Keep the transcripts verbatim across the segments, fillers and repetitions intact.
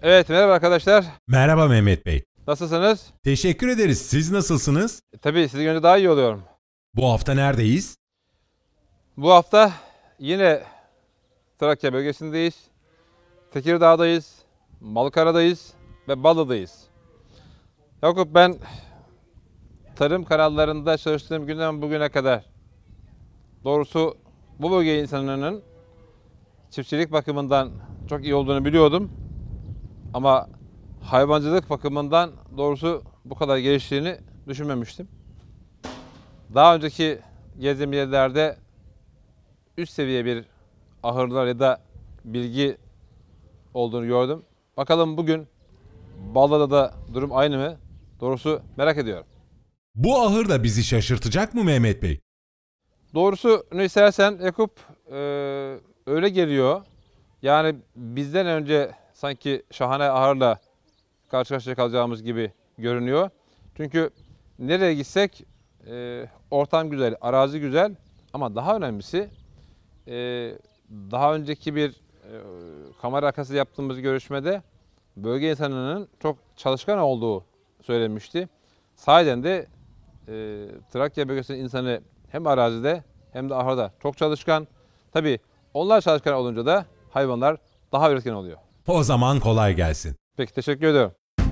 Evet, merhaba arkadaşlar. Merhaba Mehmet Bey. Nasılsınız? Teşekkür ederiz. Siz nasılsınız? E, tabii sizi görünce daha iyi oluyorum. Bu hafta neredeyiz? Bu hafta yine Trakya bölgesindeyiz. Tekirdağ'dayız, Malkara'dayız ve Balı'dayız. Yakup, ben tarım kanallarında çalıştığım günden bugüne kadar doğrusu bu bölge insanının çiftçilik bakımından çok iyi olduğunu biliyordum. Ama hayvancılık bakımından doğrusu bu kadar geliştiğini düşünmemiştim. Daha önceki gezdiğim yerlerde üst seviye bir ahırlar ya da bilgi olduğunu gördüm. Bakalım bugün Ballı'da da durum aynı mı? Doğrusu merak ediyorum. Bu ahır da bizi şaşırtacak mı Mehmet Bey? Doğrusu ne istersen Yakup, e, öyle geliyor. Yani bizden önce sanki şahane ahırla karşı karşıya kalacağımız gibi görünüyor. Çünkü nereye gitsek e, ortam güzel, arazi güzel ama daha önemlisi e, daha önceki bir e, kamera arkası yaptığımız görüşmede bölge insanının çok çalışkan olduğu söylenmişti. Sahiden de e, Trakya bölgesinin insanı hem arazide hem de ahırda çok çalışkan. Tabii onlar çalışkan olunca da hayvanlar daha üretken oluyor. O zaman kolay gelsin. Peki, teşekkür ediyorum.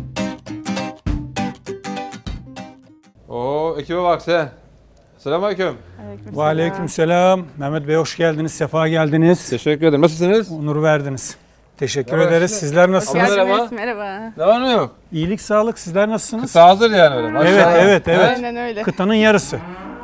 Oo, ekibe bak sen. Selamünaleyküm. Ve aleykümselam. Mehmet Bey hoş geldiniz, sefa geldiniz. Teşekkür ederim. Nasılsınız? Onur verdiniz. Teşekkür Merhaba, ederiz. siz- Sizler nasılsınız? Merhaba. Geldiniz, merhaba. Ne var ne yok? İyilik, sağlık. Sizler nasılsınız? Kısa hazır yani öyle. Evet, Maşallah. evet, evet. Aynen öyle. Kıtanın yarısı.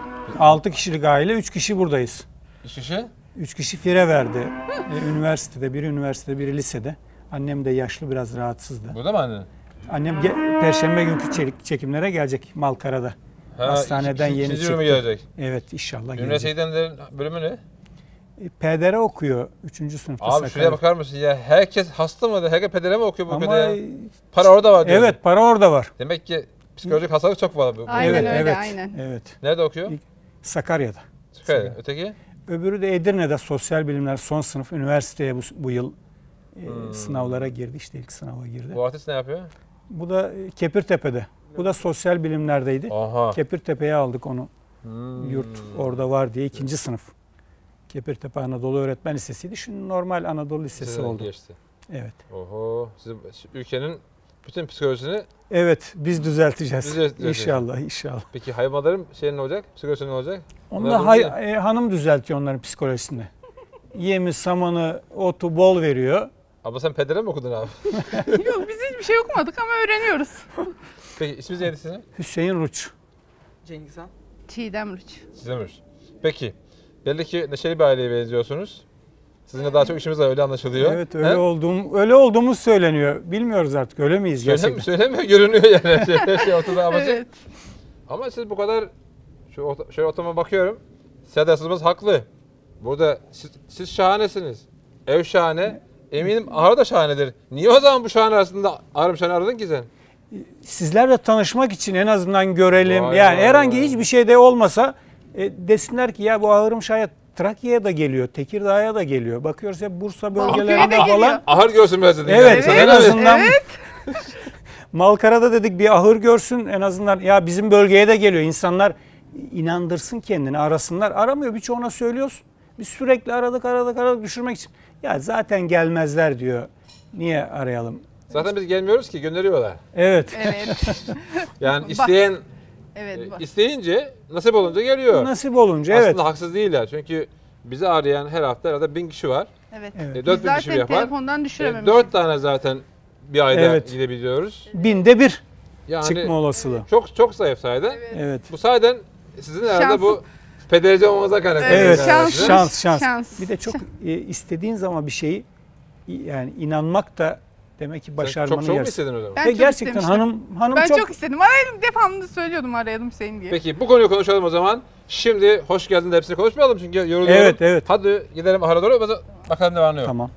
altı kişilik aile, üç kişi buradayız. İş işi? üç kişi fire verdi. Ee, üniversitede, biri üniversitede, biri lisede. Annem de yaşlı, biraz rahatsızdı. Burada mı anne? Annem ge- Perşembe günkü çelik çekimlere gelecek Malkara'da. Ha, Hastaneden iki- yeni ikinci çıktı. bölüme gelecek. Evet, inşallah gelecek. Üniversiteden de bölümü ne? E, P D R okuyor, üçüncü sınıfta. Abi şuraya Sakarya. bakar mısın ya? Herkes hasta mı? Herkes pedere mi okuyor bu Ama ülkede ya? Para orada var diyorsun. evet, para orada var. Demek ki psikolojik hastalık çok var. Bu. Aynen evet, öyle, evet, aynen. evet. Nerede okuyor? Sakarya'da. Çıkar. Öteki? Öbürü de Edirne'de sosyal bilimler son sınıf üniversiteye bu, bu yıl e, Hmm. sınavlara girdi. İşte ilk sınava girdi. Bu artist ne yapıyor? Bu da e, Kepirtepe'de. Bu da sosyal bilimlerdeydi. Aha. Kepirtepe'ye aldık onu. Hmm. Yurt orada var diye ikinci sınıf. Kepirtepe Anadolu Öğretmen Lisesi'ydi. Şimdi normal Anadolu Lisesi Sizden oldu. Geçti. Evet. Oho. Siz ülkenin bütün psikolojisini... Evet, biz düzelteceğiz. Düzelteceğiz. İnşallah, inşallah. Peki hayvanların şey ne olacak? Psikolojisi ne olacak? Onu Onlar da doğru hay- değil. e, hanım düzeltiyor onların psikolojisini. Yemi, samanı, otu bol veriyor. Abla sen pedere mi okudun abi? Yok, biz hiçbir şey okumadık ama öğreniyoruz. Peki isminiz neydi sizin? Hüseyin Ruç. Cengizhan. Çiğdem Rüç. Sizin Peki. Belli ki neşeli bir aileye benziyorsunuz. Sizinle daha çok işimiz var, öyle anlaşılıyor. Evet, öyle He? olduğum öyle olduğumuz söyleniyor. Bilmiyoruz artık, öyle miyiz Söylem, gerçekten? söylemiyor, görünüyor yani. Şey, her şey ortada amacı. Evet. Ama siz bu kadar, şu orta- şöyle ortama bakıyorum. Sedat haklı. Burada siz, siz şahanesiniz. Ev şahane. Eminim ahır da şahanedir. Niye o zaman bu şahane arasında ahırım şahane aradın ki sen? Sizlerle tanışmak için en azından görelim. Vay yani vay herhangi vay. hiçbir şey de olmasa e, desinler ki ya bu ahırım şayet Trakya'ya da geliyor, Tekirdağ'a da geliyor. Bakıyoruz ya Bursa bölgelerinde Balıköy'e de falan. Ahır görsün biraz dedin. Evet, yani. en Sana ne- azından Malkara'da dedik bir ahır görsün, en azından ya bizim bölgeye de geliyor. İnsanlar inandırsın kendini, arasınlar. Aramıyor, birçoğuna söylüyoruz. Biz sürekli aradık aradık aradık düşürmek için. Ya zaten gelmezler diyor. Niye arayalım? Zaten biz gelmiyoruz ki, gönderiyorlar. Evet. Evet. Yani Bak. isteyen, Evet. e, bak. isteyince, nasip olunca geliyor. Nasip olunca Aslında evet. haksız değiller. Çünkü bizi arayan her hafta arada bin kişi var. Evet. Evet. E, Biz dört bin kişi zaten yapar. telefondan E, düşürememişiz. dört tane zaten bir ayda Evet. gidebiliyoruz. Binde bir Yani çıkma olasılığı. çok çok zayıf sayede. Evet. Bu sayeden sizin herhalde Şans. bu pederci olmanıza kaynaklanıyor. Evet, herhalde. şans. şans, şans. Şans. Bir de çok e, istediğin zaman bir şeyi yani inanmak da demek ki Sen başarmanın çok çok mu yarısı. istedin o zaman? Ben Ve çok gerçekten istemiştim. hanım hanım Ben çok, çok, istedim. Arayalım, devamlı söylüyordum arayalım Hüseyin diye. Peki bu konuyu konuşalım o zaman. Şimdi hoş geldin de hepsini konuşmayalım çünkü yoruluyorum. Evet, evet. Hadi gidelim ahıra doğru bakalım ne var ne yok. Tamam.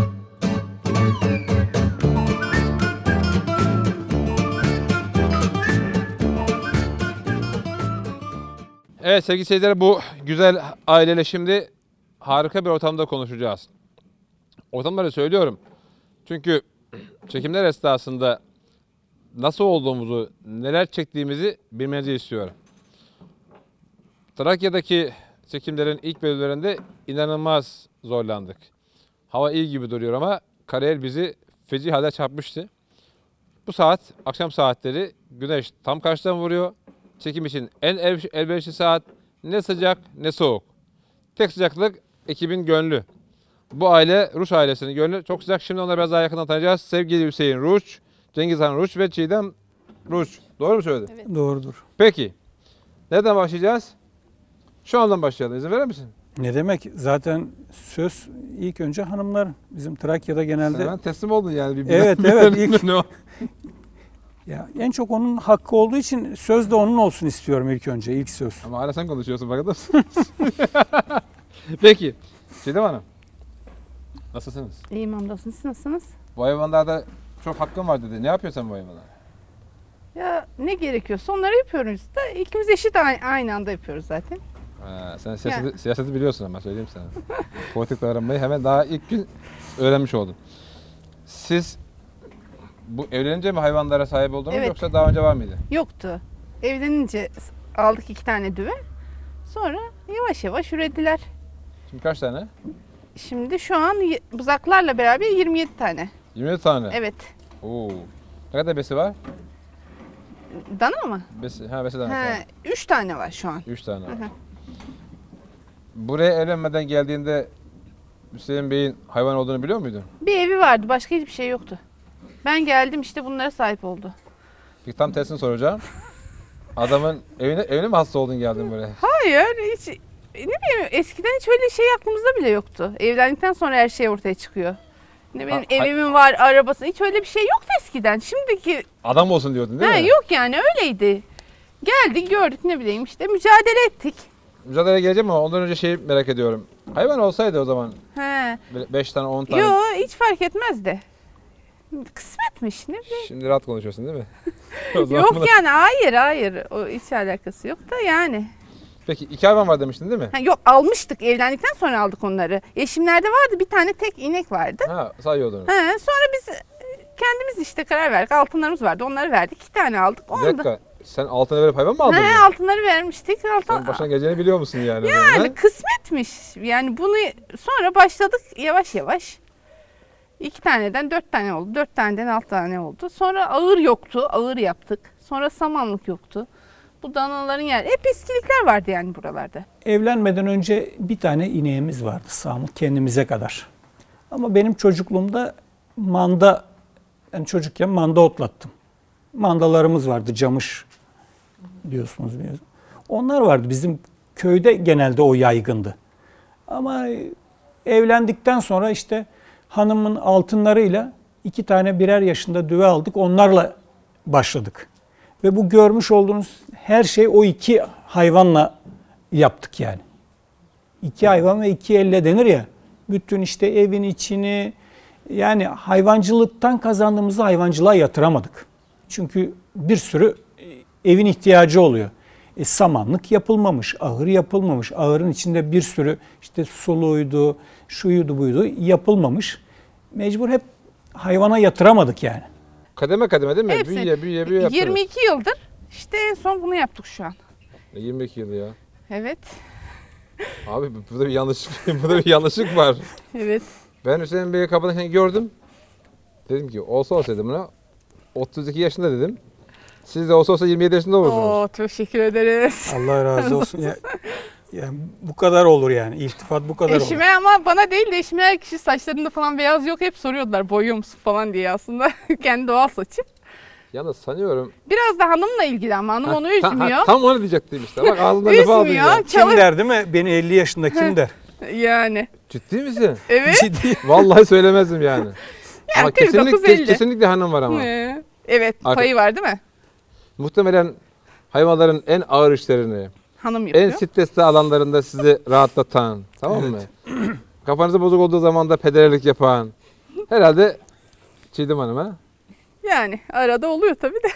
Evet sevgili seyirciler, bu güzel aileyle şimdi harika bir ortamda konuşacağız. Ortamları söylüyorum. Çünkü çekimler esnasında nasıl olduğumuzu, neler çektiğimizi bilmenizi istiyorum. Trakya'daki çekimlerin ilk bölümlerinde inanılmaz zorlandık. Hava iyi gibi duruyor ama kariyer bizi feci halde çarpmıştı. Bu saat, akşam saatleri, güneş tam karşıdan vuruyor. Çekim için en el- elverişli saat, ne sıcak ne soğuk. Tek sıcaklık ekibin gönlü. Bu aile Ruç ailesinin gönlü çok sıcak. Şimdi onları biraz daha yakından tanıyacağız. Sevgili Hüseyin Ruç, Cengizhan Ruç ve Çiğdem Ruç. Doğru mu söyledim? Evet. Doğrudur. Peki. Nereden başlayacağız? Şu andan başlayalım. İzin verir misin? Ne demek? Zaten söz ilk önce hanımların. Bizim Trakya'da genelde. Sen teslim oldun yani. Bir Evet, evet, ilk- Ne o? Ya en çok onun hakkı olduğu için söz de onun olsun istiyorum ilk önce. İlk söz. Ama hala sen konuşuyorsun farkında mısın? Peki. Çiğdem Hanım. Nasılsınız? İyiyim hamdolsun. Siz nasılsınız? Bu hayvanlarda çok hakkın var dedi. Ne yapıyorsun sen bu hayvanlara? Ya ne gerekiyorsa onları yapıyoruz da ikimiz eşit aynı, aynı anda yapıyoruz zaten. Ha, sen siyaseti, siyaseti biliyorsun ama söyleyeyim sana. Politik öğrenmeyi hemen daha ilk gün öğrenmiş oldum. Siz bu evlenince mi hayvanlara sahip oldunuz Evet. yoksa daha önce var mıydı? Yoktu. Evlenince aldık iki tane düve. Sonra yavaş yavaş ürediler. Şimdi kaç tane? Şimdi şu an y- buzaklarla beraber yirmi yedi tane. yirmi yedi tane. Evet. Oo. Ne kadar besi var? Dana mı? Besi, ha besi tane. He, üç tane var şu an. üç tane var. Hı hı. Buraya evlenmeden geldiğinde Hüseyin Bey'in hayvan olduğunu biliyor muydun? Bir evi vardı. Başka hiçbir şey yoktu. Ben geldim işte bunlara sahip oldu. Peki tam tersini soracağım. Adamın evine, evine mi hasta oldun geldin buraya? Hayır hiç ne bileyim eskiden hiç öyle şey aklımızda bile yoktu. Evlendikten sonra her şey ortaya çıkıyor. Ne benim Ha, hay- evimin var, arabası hiç öyle bir şey yoktu eskiden. Şimdiki Adam olsun diyordun değil ha, mi? yok yani öyleydi. Geldik gördük ne bileyim işte mücadele ettik. Mücadeleye geleceğim ama ondan önce şey merak ediyorum. Hayvan olsaydı o zaman He. beş tane on tane. Yok hiç fark etmezdi. Kısmetmiş ne bileyim. Şimdi rahat konuşuyorsun değil mi? O zaman Yok bunu- yani hayır hayır o hiç alakası yok da yani. Peki iki hayvan var demiştin değil mi? Ha, yok almıştık evlendikten sonra aldık onları. Eşimlerde vardı bir tane tek inek vardı. Ha sayıyordunuz. He, sonra biz e, kendimiz işte karar verdik. Altınlarımız vardı onları verdik. İki tane aldık. Bir Onu da. dakika. Sen altına verip hayvan mı aldın? He, mı? altınları vermiştik. Altın... Sen başına geleceğini biliyor musun yani? Yani kısmetmiş. Yani bunu sonra başladık yavaş yavaş. İki taneden dört tane oldu. Dört taneden altı tane oldu. Sonra ağır yoktu. Ağır yaptık. Sonra samanlık yoktu. Bu danaların yer. Hep eskilikler vardı yani buralarda. Evlenmeden önce bir tane ineğimiz vardı Samut kendimize kadar. Ama benim çocukluğumda manda, yani çocukken manda otlattım. Mandalarımız vardı, camış diyorsunuz biliyorsunuz. Onlar vardı bizim köyde genelde o yaygındı. Ama evlendikten sonra işte hanımın altınlarıyla iki tane birer yaşında düve aldık. Onlarla başladık. Ve bu görmüş olduğunuz her şey o iki hayvanla yaptık yani. İki hayvan ve iki elle denir ya. Bütün işte evin içini yani hayvancılıktan kazandığımızı hayvancılığa yatıramadık. Çünkü bir sürü evin ihtiyacı oluyor. E, samanlık yapılmamış, ahır yapılmamış. Ahırın içinde bir sürü işte suluydu, şuydu buydu yapılmamış. Mecbur hep hayvana yatıramadık yani. Kademe kademe değil mi? Hepsi. Büyüye büyüye büyüye yaptınız. yirmi iki yıldır işte en son bunu yaptık şu an. yirmi iki yıl ya. Evet. Abi bu- burada bir yanlışlık, burada bir yanlışlık var. Evet. Ben Hüseyin Bey'i kapıdayken gördüm. Dedim ki olsa olsaydı buna otuz iki yaşında dedim. Siz de olsa olsa yirmi yedi yaşında olursunuz. Oo, teşekkür ederiz. Allah razı olsun. ya, yani bu kadar olur yani. İltifat bu kadar olur. Eşime ama bana değil de eşime her kişi saçlarında falan beyaz yok. Hep soruyorlar boyuyor musun falan diye aslında. Kendi doğal saçı. Yalnız sanıyorum. Biraz da hanımla ilgili ama hanım Ha, onu ta- ha, üzmüyor. tam onu diyecektim işte. Bak ağzından lafı aldın Üzmüyor. ya. Kim Çalış- der değil mi? Beni elli yaşında kim der? Yani. Ciddi misin? Evet. Ciddi. Vallahi söylemezdim yani. Yani Ama kırk dokuz kesinlikle, elli. kesinlikle hanım var ama. Ee, Evet Arka- payı var değil mi? Muhtemelen hayvanların en ağır işlerini, Hanım yapıyor. en stresli alanlarında sizi rahatlatan, tamam mı? Kafanızı bozuk olduğu zaman da pederlik yapan. Herhalde Çiğdem Hanım ha? Yani arada oluyor tabii de.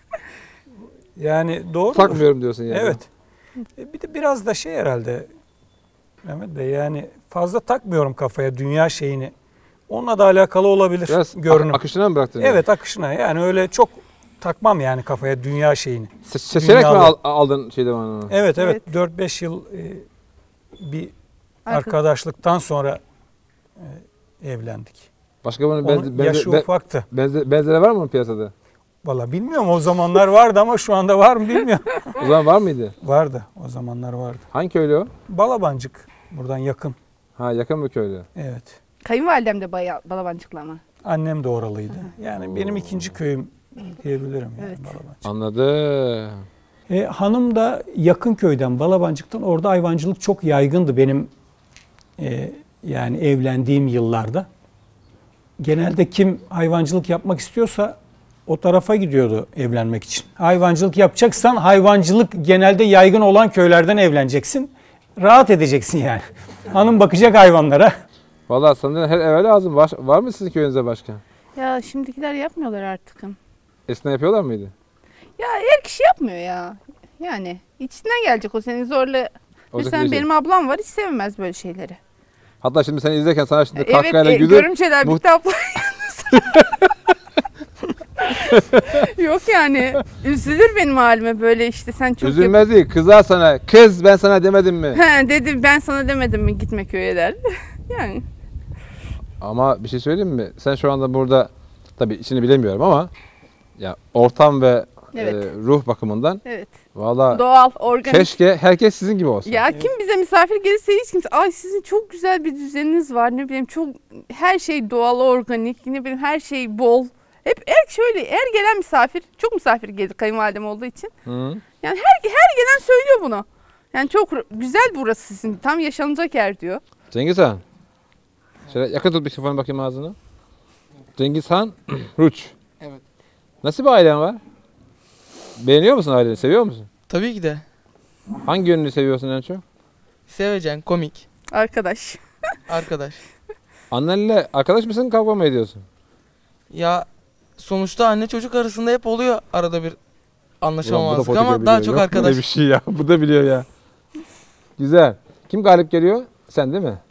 Yani doğru. Takmıyorum diyorsun yani. Evet. E, Bir de biraz da şey herhalde Mehmet Bey yani fazla takmıyorum kafaya dünya şeyini. Onunla da alakalı olabilir Biraz görünüm. ak- akışına mı bıraktın? Evet, akışına. Yani öyle çok takmam yani kafaya dünya şeyini. Se- seçerek mi Dünyalı. al- aldın şeyde onu? Evet evet, Evet. dört beş yıl e, bir Arka- arkadaşlıktan sonra e, evlendik. Başka bunun Onun benze, yaşı benze, ufaktı. benze, benzeri var mı piyasada? Valla bilmiyorum, o zamanlar vardı ama şu anda var mı bilmiyorum. O zaman var mıydı? Vardı, o zamanlar vardı. Hangi köylü o? Balabancık, buradan yakın. Ha, yakın bir köylü. Evet. Kayınvalidem de bayağı Balabancıklı ama. Annem de oralıydı. Yani benim ikinci köyüm diyebilirim yani, Evet. Balabancık. Anladım. E, hanım da yakın köyden, Balabancık'tan. Orada hayvancılık çok yaygındı benim e, yani evlendiğim yıllarda. Genelde kim hayvancılık yapmak istiyorsa o tarafa gidiyordu evlenmek için. Hayvancılık yapacaksan hayvancılık genelde yaygın olan köylerden evleneceksin. Rahat edeceksin yani. Hanım bakacak hayvanlara. Vallahi sanırım her eve lazım. Var, var mı sizin köyünüzde başka? Ya şimdikiler yapmıyorlar artık. Eskiden yapıyorlar mıydı? Ya her kişi yapmıyor ya. Yani içinden gelecek o senin zorla. Olacak Mesela bir şey. benim ablam var, hiç sevmez böyle şeyleri. Hatta şimdi seni izlerken sana şimdi Evet, kahkahayla e, gülür. görümceler Muht- bitti abla. Yok yani üzülür benim halime böyle işte sen çok Üzülmez değil. Kızar sana. Kız ben sana demedim mi? He dedim ben sana demedim mi gitme köye der. Yani Ama bir şey söyleyeyim mi? Sen şu anda burada tabii içini bilemiyorum ama ya ortam ve Evet. e, ruh bakımından evet valla doğal organik. keşke herkes sizin gibi olsa. Ya kim bize misafir gelirse hiç kimse ay sizin çok güzel bir düzeniniz var ne bileyim çok her şey doğal organik ne bileyim her şey bol. Hep her şöyle her gelen misafir çok misafir gelir kayınvalidem olduğu için. Hı. Yani her her gelen söylüyor bunu. Yani çok güzel burası sizin tam yaşanacak yer diyor. Cengiz Han. Şöyle yakın tut mikrofonu bakayım ağzını. Cengiz Han Ruç. Evet. Nasıl bir ailen var? Beğeniyor musun aileni? Seviyor musun? Tabii ki de. Hangi yönünü seviyorsun en çok? Sevecen, komik, Arkadaş. arkadaş. Annenle arkadaş mısın, kavga mı ediyorsun? Ya sonuçta anne çocuk arasında hep oluyor arada bir Ulan bu da anlaşamamazlık politika ama biliyor. daha çok Yok arkadaş. böyle bir şey ya. Bu da biliyor ya. Güzel. Kim galip geliyor? Sen değil mi?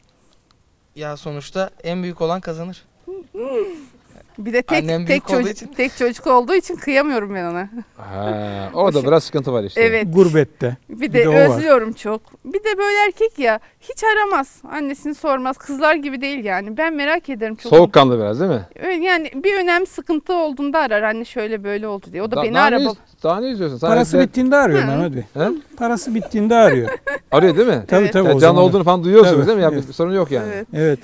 Ya sonuçta en büyük olan kazanır. Bir de tek Annem tek büyük olduğu çocuk için. tek çocuk olduğu için kıyamıyorum ben ona. Ha, orada biraz sıkıntı var işte. Evet. Gurbette. Bir Bir de, de o var. özlüyorum çok. Bir de böyle erkek ya hiç aramaz. Annesini sormaz. Kızlar gibi değil yani. Ben merak ederim çok. Soğukkanlı biraz değil mi? Öyle Yani bir önemli sıkıntı olduğunda arar. Anne şöyle böyle oldu diye. O da Da- beni daha ne, araba. is- daha ne izliyorsun? Sana Parası de- bittiğinde arıyor Hı. Mehmet Bey. He? Parası bittiğinde arıyor. Arıyor değil mi? Tabii Evet. tabii Yani o canlı zaman. olduğunu falan duyuyorsunuz Tabii, değil mi? Ya evet. bir sorun yok yani. Evet. Evet.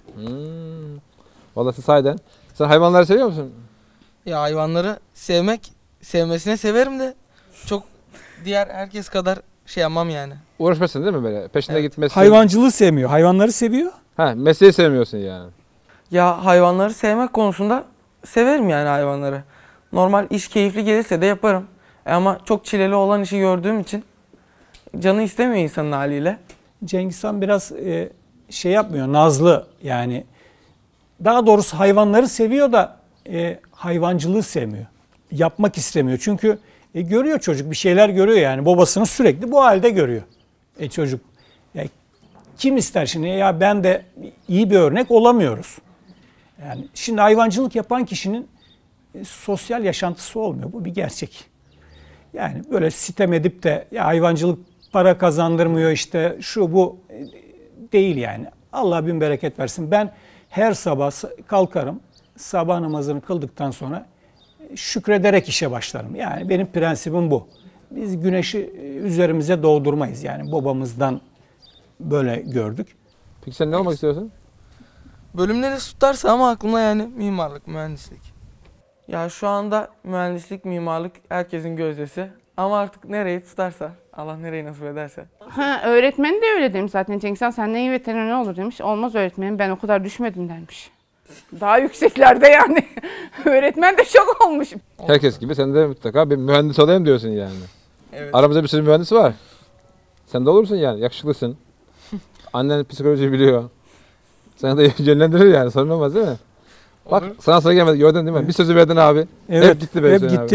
Hmm. Vallahi siz sahiden. Sen hayvanları seviyor musun? Ya hayvanları sevmek, sevmesine severim de çok diğer herkes kadar şey yapmam yani. Uğraşmasın değil mi böyle? Peşinde Evet. gitmesin. Hayvancılığı sevmiyor. Hayvanları seviyor. Ha, mesleği sevmiyorsun yani. Ya hayvanları sevmek konusunda severim yani hayvanları. Normal iş keyifli gelirse de yaparım. E ama çok çileli olan işi gördüğüm için canı istemiyor insanın haliyle. Cengiz Han biraz e, şey yapmıyor. Nazlı yani. Daha doğrusu hayvanları seviyor da e, hayvancılığı sevmiyor. Yapmak istemiyor. Çünkü e, görüyor çocuk bir şeyler görüyor yani. Babasını sürekli bu halde görüyor. E çocuk. Ya, kim ister şimdi? Ya ben de iyi bir örnek olamıyoruz. Yani şimdi hayvancılık yapan kişinin e, sosyal yaşantısı olmuyor. Bu bir gerçek. Yani böyle sitem edip de ya hayvancılık para kazandırmıyor işte şu bu e, değil yani. Allah bin bereket versin. Ben her sabah kalkarım. Sabah namazını kıldıktan sonra şükrederek işe başlarım. Yani benim prensibim bu. Biz güneşi üzerimize doğdurmayız. Yani babamızdan böyle gördük. Peki sen ne olmak istiyorsun? Bölümleri tutarsa ama aklımda yani mimarlık, mühendislik. Ya şu anda mühendislik, mimarlık herkesin gözdesi. Ama artık nereyi tutarsa, Allah nereyi nasip ederse. Ha, öğretmen de öyle demiş zaten. Cengiz Han senden iyi veteriner olur demiş. Olmaz öğretmenim ben o kadar düşmedim dermiş. Daha yükseklerde yani. Öğretmen de şok olmuş. Herkes gibi sen de mutlaka bir mühendis olayım diyorsun yani. Evet. Aramızda bir sürü mühendis var. Sen de olursun yani. Yakışıklısın. Annen psikoloji biliyor. Sana da yönlendirir yani. Sorun olmaz değil mi? Bak Olur. sana sıra gelmedi. Gördün değil mi? Bir sözü verdin abi. Evet, Hep gitti be hep Hüseyin gitti. abi.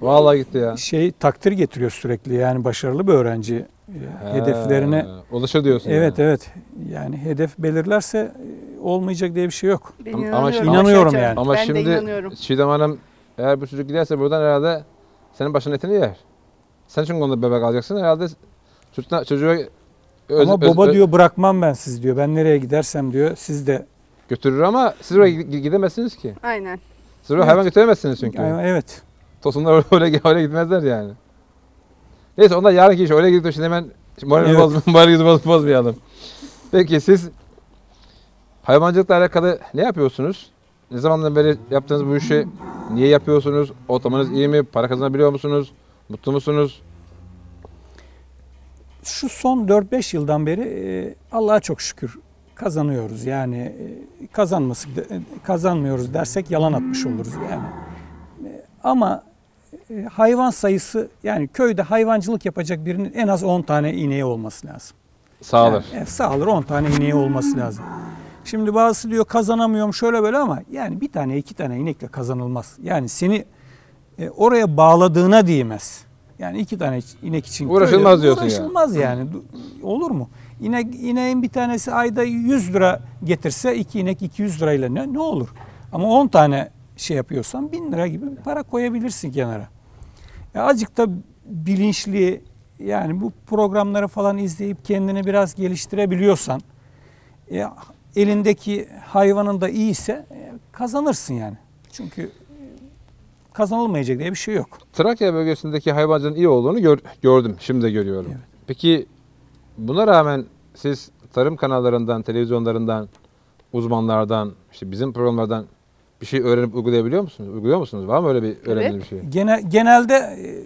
Vallahi gitti ya. Şey takdir getiriyor sürekli yani başarılı bir öğrenci. E, hedeflerine He, ulaşır diyorsun. evet yani. evet yani hedef belirlerse e, olmayacak diye bir şey yok. Ben Ama- ama inanıyorum. şimdi- İnanıyorum Başak'a. yani. Ama ben de şimdi inanıyorum. Çiğdem Hanım eğer bu çocuk giderse buradan herhalde senin başının etini yer. Sen çünkü onda bebek alacaksın herhalde çocuğa, çocuğa öz- Ama öz- baba öz- diyor bırakmam ben siz diyor. Ben nereye gidersem diyor siz de. götürür ama siz oraya gi- gidemezsiniz ki. Aynen. Siz oraya Evet. hayvan götüremezsiniz çünkü. Yani evet. Tosunlar oraya, oraya gitmezler yani. Neyse onlar yarınki iş. Oraya gidip şimdi hemen moralimizi Evet. boz, moralimizi boz, bozmayalım. Peki siz hayvancılıkla alakalı ne yapıyorsunuz? Ne zamandan beri yaptığınız bu işi niye yapıyorsunuz? Ortamınız iyi mi? Para kazanabiliyor musunuz? Mutlu musunuz? Şu son dört beş yıldan beri e, Allah'a çok şükür kazanıyoruz. Yani e, kazanması e, kazanmıyoruz dersek yalan atmış oluruz yani. E, Ama e, hayvan sayısı yani köyde hayvancılık yapacak birinin en az on tane ineği olması lazım. Sağlar. Yani, e, sağlar on tane ineği olması lazım. Şimdi bazısı diyor kazanamıyorum şöyle böyle ama yani bir tane iki tane inekle kazanılmaz. Yani seni e, oraya bağladığına değmez. Yani iki tane inek için Uğraşılmaz köyde diyorsun yani. uğraşılmaz yani. Du- Olur mu? İnek, ineğin bir tanesi ayda yüz lira getirse iki inek iki yüz lirayla ne, ne olur? Ama on tane şey yapıyorsan bin lira gibi bir para koyabilirsin kenara. E azıcık da bilinçli yani bu programları falan izleyip kendini biraz geliştirebiliyorsan e, elindeki hayvanın da iyiyse e, kazanırsın yani. Çünkü e, kazanılmayacak diye bir şey yok. Trakya bölgesindeki hayvancılığın iyi olduğunu gör- gördüm. Şimdi de görüyorum. Evet. Peki buna rağmen siz tarım kanallarından, televizyonlarından, uzmanlardan, işte bizim programlardan bir şey öğrenip uygulayabiliyor musunuz? Uyguluyor musunuz? Var mı öyle bir öğrendiğiniz bir şey? Gene, genelde e,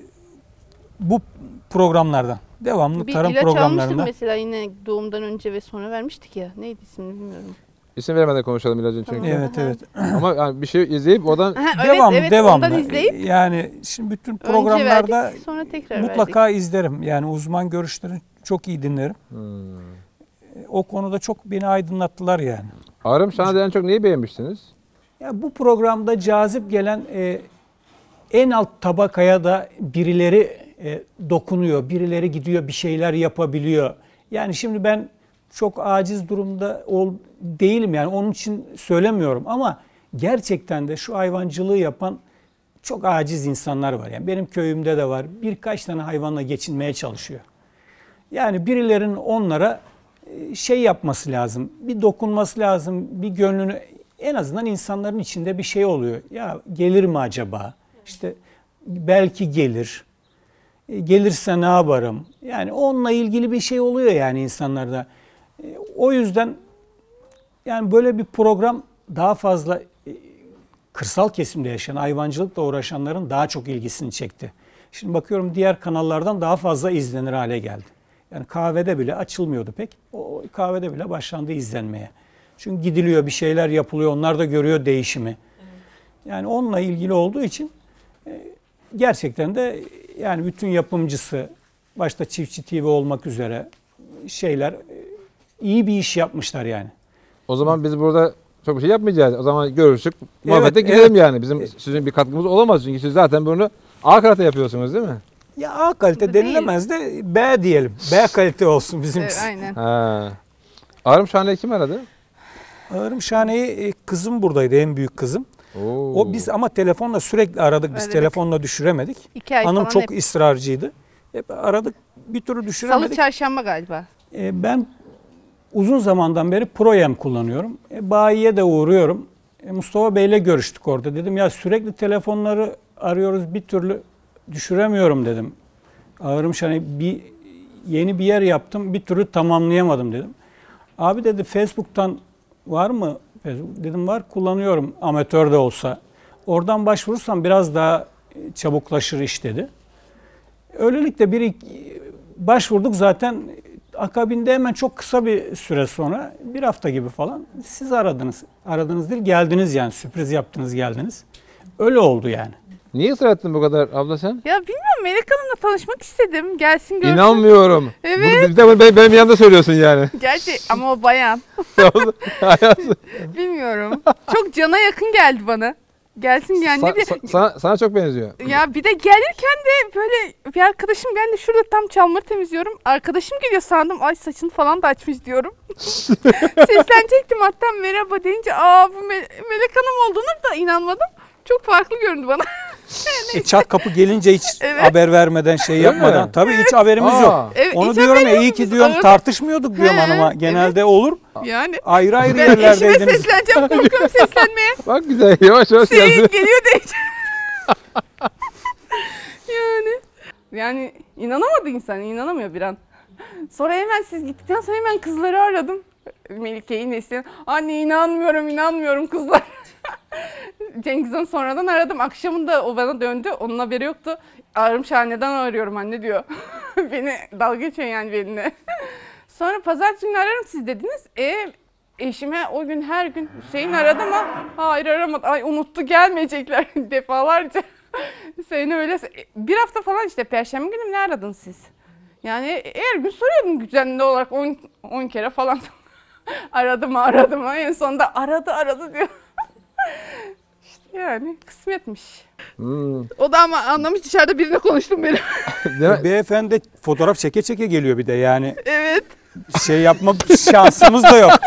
bu programlardan, devamlı Bir tarım ilaç almıştık programlarında. mesela yine doğumdan önce ve sonra vermiştik ya. Neydi ismini bilmiyorum. İsim vermeden konuşalım ilacın çünkü. Tamam. Evet evet. Ama yani bir şey izleyip oradan Ha, evet, Devam evet, devamlı. ondan izleyip Yani şimdi bütün önce programlarda verdik, sonra tekrar mutlaka verdik. izlerim. Yani uzman görüşlerini çok iyi dinlerim. Hmm. E, O konuda çok beni aydınlattılar yani. Ağrım Şahan'da en çok neyi beğenmiştiniz? Ya bu programda cazip gelen e, en alt tabakaya da birileri e, dokunuyor, birileri gidiyor bir şeyler yapabiliyor. Yani şimdi ben çok aciz durumda ol, değilim yani onun için söylemiyorum ama gerçekten de şu hayvancılığı yapan çok aciz insanlar var. Yani benim köyümde de var. Birkaç tane hayvanla geçinmeye çalışıyor. Yani birilerinin onlara e, şey yapması lazım, bir dokunması lazım, bir gönlünü en azından insanların içinde bir şey oluyor. Ya gelir mi acaba? İşte belki gelir. E, Gelirse ne yaparım? Yani onunla ilgili bir şey oluyor yani insanlarda. E, O yüzden yani böyle bir program daha fazla e, kırsal kesimde yaşayan, hayvancılıkla uğraşanların daha çok ilgisini çekti. Şimdi bakıyorum diğer kanallardan daha fazla izlenir hale geldi. Yani kahvede bile açılmıyordu pek. O kahvede bile başlandı izlenmeye. Çünkü gidiliyor, bir şeyler yapılıyor, onlar da görüyor değişimi. Yani onunla ilgili olduğu için e, gerçekten de yani bütün yapımcısı, başta Çiftçi T V olmak üzere şeyler e, iyi bir iş yapmışlar yani. O zaman biz burada çok bir şey yapmayacağız. O zaman görüştük. Muhabbete Evet, gidelim evet. yani. Bizim sizin bir katkımız olamaz çünkü siz zaten bunu A kalite yapıyorsunuz değil mi? Ya A kalite Bu değil. denilemez de B diyelim. B kalite olsun bizim. Evet, aynen. Ha. Ağrım Şahane'yi kim aradı? Ağrım Şahane'yi e, kızım buradaydı, en büyük kızım. Oo. O biz ama telefonla sürekli aradık. Biz Aradık. telefonla düşüremedik. İki ay Hanım falan çok hep. ısrarcıydı. Hep aradık, bir türlü Salı düşüremedik. çarşamba galiba. E, ben uzun zamandan beri Proyem kullanıyorum. E, bayiye de uğruyorum. E, Mustafa Bey'le görüştük orada. Dedim ya sürekli telefonları arıyoruz, bir türlü düşüremiyorum dedim. Ağrım Şahane'yi bir yeni bir yer yaptım, bir türlü tamamlayamadım dedim. Abi dedi Facebook'tan var mı? Facebook. Dedim var, kullanıyorum amatör de olsa. Oradan başvurursam biraz daha çabuklaşır iş dedi. Öylelikle bir başvurduk zaten, akabinde hemen çok kısa bir süre sonra, bir hafta gibi falan siz aradınız. Aradınız değil, geldiniz yani, sürpriz yaptınız, geldiniz. Öyle oldu yani. Niye ısrar ettin bu kadar abla sen? Ya bilmiyorum, Melek Hanım'la tanışmak istedim. Gelsin görsün. İnanmıyorum. Evet. Bunu bir de bunu benim, benim yanımda söylüyorsun yani. Gerçi ama o bayan. Hayatım. Bilmiyorum. Çok cana yakın geldi bana. Gelsin yani. Sa- Bir de- sa- sana, sana çok benziyor. Ya bir de gelirken de böyle bir arkadaşım, ben de şurada tam çamları temizliyorum. Arkadaşım geliyor sandım, ay saçını falan da açmış diyorum. Seslenecektim hatta, merhaba deyince aa bu Me- Melek Hanım olduğuna da inanmadım. Çok farklı göründü bana. E, çat kapı gelince hiç Evet. haber vermeden şey Öyle yapmadan. mi? Tabii hiç haberimiz Aa. yok. Evet, Onu hiç diyorum ya, haberim iyi yok. ki Biz diyorum arada- tartışmıyorduk diyorum He, hanıma. evet. Genelde olur. Yani Ayrı ayrı ben eşime yerlerdeydiniz. sesleneceğim, korkuyorum seslenmeye. Bak güzel, yavaş yavaş Şey geldi. geliyor diyeceğim. Yani. Yani inanamadı insan, inanamıyor bir an. Sonra hemen siz gittikten sonra hemen kızları aradım. Melike'yi, Neslihan. Anne inanmıyorum, inanmıyorum kızlar. Cengiz Han'ı sonradan aradım. Akşamında o bana döndü. Onun haberi yoktu. Ağrım Şahane'den arıyorum anne diyor. Beni dalga geçiyor yani benimle. Sonra pazartesi günü ararım siz dediniz. E eşime o gün her gün Hüseyin aradı ama hayır aramadı. Ay unuttu, gelmeyecekler defalarca. Hüseyin'e öyle bir hafta falan işte Perşembe günü ne aradınız siz? Yani her gün soruyordum düzenli olarak on kere falan. Aradı mı aradı mı, en sonunda aradı aradı diyor. İşte yani kısmetmiş. Hmm. O da ama anlamış, dışarıda birine konuştum benim. Değil mi? Beyefendi fotoğraf çeke çeke geliyor bir de yani. Evet. Şey yapma şansımız da yok.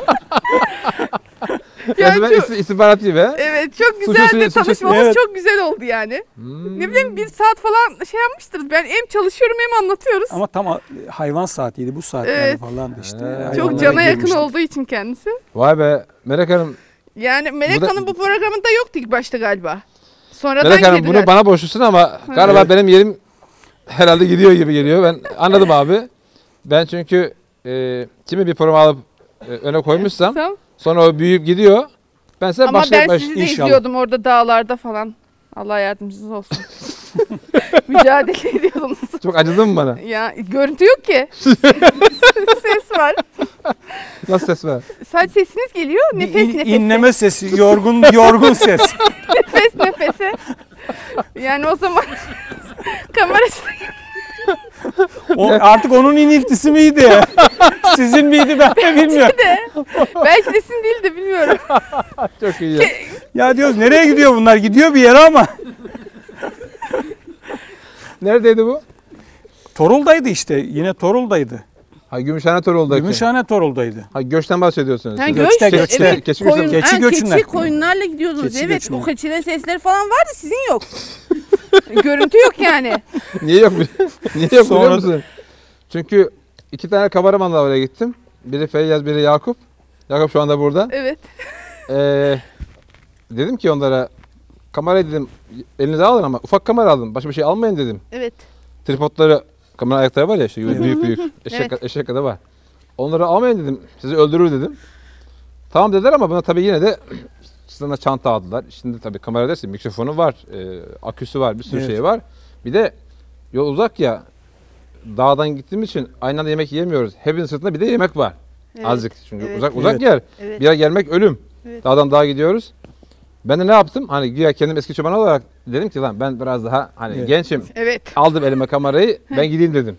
Yani Yani ben çok- is- istihbarat gibi. he? Evet çok Suçu güzeldi, suçu- suçu- tanışmamız Evet. çok güzel oldu yani. Hmm. Ne bileyim bir saat falan şey yapmıştır. Ben hem çalışıyorum hem anlatıyoruz. Ama tam a- hayvan saatiydi bu saatlerde Evet. falan işte. Çok Hayvanlara Çok cana yakın girmiştik. olduğu için kendisi. Vay be Melek Hanım. Yani Melek Bu da- Hanım bu programında yoktu ilk başta galiba. Sonradan Melek Hanım girdiler. bunu bana borçlusun ama galiba Evet. benim yerim herhalde gidiyor gibi geliyor. Ben anladım abi. Ben çünkü e, kimi bir program alıp e, öne koymuşsam Tamam. sonra o büyüyüp gidiyor. Ben size Ama başka ben baş... sizi de inşallah. izliyordum orada dağlarda falan. Allah yardımcınız olsun. Mücadele ediyordunuz. Çok acıdın mı bana? Ya görüntü yok ki. Ses var. Nasıl ses ver? Sadece sesiniz geliyor. Bir Nefes in- nefese. inleme sesi, yorgun yorgun ses. Nefes nefese. Yani o zaman kamerası O, artık onun iniltisi miydi? Sizin miydi ben de bilmiyorum. de. Belki de sizin değil de bilmiyorum. Çok iyi ya. Ya diyoruz nereye gidiyor bunlar? Gidiyor bir yere ama. Neredeydi bu? Torul'daydı işte. Yine Torul'daydı. Ha Gümüşhane Torul'daki. Gümüşhane Torul'daydı. Ha göçten bahsediyorsunuz. Yani siz. Göçte, göç, göçte. evet, Keçi koyun, göçünden. Keçi ha, göçünden. keçi koyunlarla gidiyordunuz. Keçi evet, göçünden. o keçilerin sesleri falan vardı, sizin yok. Görüntü yok yani. Niye yok? Niye yok biliyor Sonra- musun? Çünkü iki tane kameramanla oraya gittim. Biri Feyyaz, biri Yakup. Yakup şu anda burada. Evet. Ee, dedim ki onlara kamerayı dedim elinize alın ama ufak kamera alın. Başka bir şey almayın dedim. Evet. Tripodları, kamera ayakları var ya işte Evet. büyük büyük. Eşek, Evet. eşek kadar var. Onları almayın dedim. Sizi öldürür dedim. Tamam dediler ama buna tabii yine de sana çanta aldılar. Şimdi tabii kamera dersin mikrofonu var, e, aküsü var, bir sürü Evet. şey var. Bir de yol uzak ya. Dağdan gittiğimiz için aynı anda yemek yiyemiyoruz. Hepimizin sırtında bir de yemek var. Evet. Azıcık. Çünkü Evet. uzak uzak Evet. yer. Evet. Bir yere gelmek ölüm. Evet. Dağdan dağa gidiyoruz. Ben de ne yaptım? Hani güya kendim eski çoban olarak dedim ki lan ben biraz daha hani Evet. gençim. Evet. Aldım elime kamerayı. Ben gideyim dedim.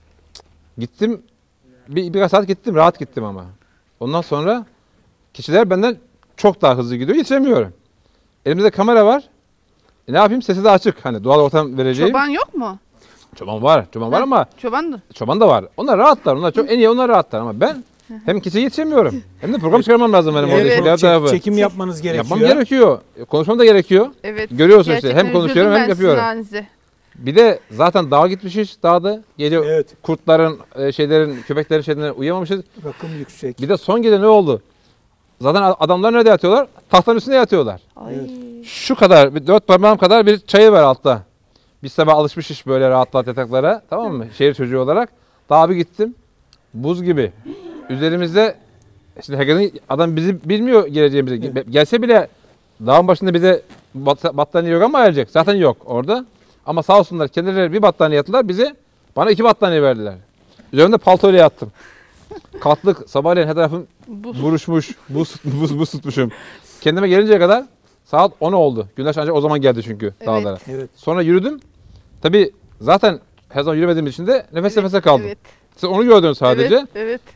Gittim. Bir, birkaç saat gittim. Rahat gittim ama. Ondan sonra kişiler benden çok daha hızlı gidiyor. Yetişemiyorum. Elimde kamera var. E ne yapayım? Sesi de açık. Hani doğal ortam vereceğim. Çoban yok mu? Çoban var. Çoban var Ha. ama Çoban da. çoban da var. Onlar rahatlar. Onlar çok en iyi onlar rahatlar ama ben hem kimseye yetişemiyorum. Hem de program çıkarmam lazım benim orada. Evet. Şimdi her Çek- tarafı. çekim yapmanız gerekiyor. Yapmam gerekiyor. E, Konuşmam da gerekiyor. Evet. Görüyorsun işte. Gerçekten Hem konuşuyorum üzüldüm hem ben sizin yapıyorum. halinize. Bir de zaten dağa gitmişiz dağda. Gece Evet. kurtların, e, şeylerin, köpeklerin şeylerine uyuyamamışız. Rakım yüksek. Bir de son gece ne oldu? Zaten a- adamlar nerede yatıyorlar? Tahtanın üstünde yatıyorlar. Ay. Evet. Şu kadar, bir dört parmağım kadar bir çayı var altta. Biz sabah alışmışız böyle rahat rahat yataklara. Tamam mı? Şehir çocuğu olarak. Dağa bir gittim. Buz gibi. Üzerimizde şimdi hakikaten adam bizi bilmiyor geleceğimizi. Evet. Gelse bile dağın başında bize bat- battaniye yok ama ayıracak. Zaten yok orada. Ama sağ olsunlar kendileri bir battaniye yattılar. Bize bana iki battaniye verdiler. Üzerimde paltoyla yattım. Kalktık sabahleyin her tarafım Buz. buruşmuş. Buz, buz, buz tutmuşum. Kendime gelinceye kadar saat on oldu. Güneş ancak o zaman geldi çünkü Evet. dağlara. Evet. Sonra yürüdüm. Tabii zaten her zaman yürümediğim için de nefes Evet, nefese kaldım. Evet. Siz onu gördünüz sadece. Evet. Evet.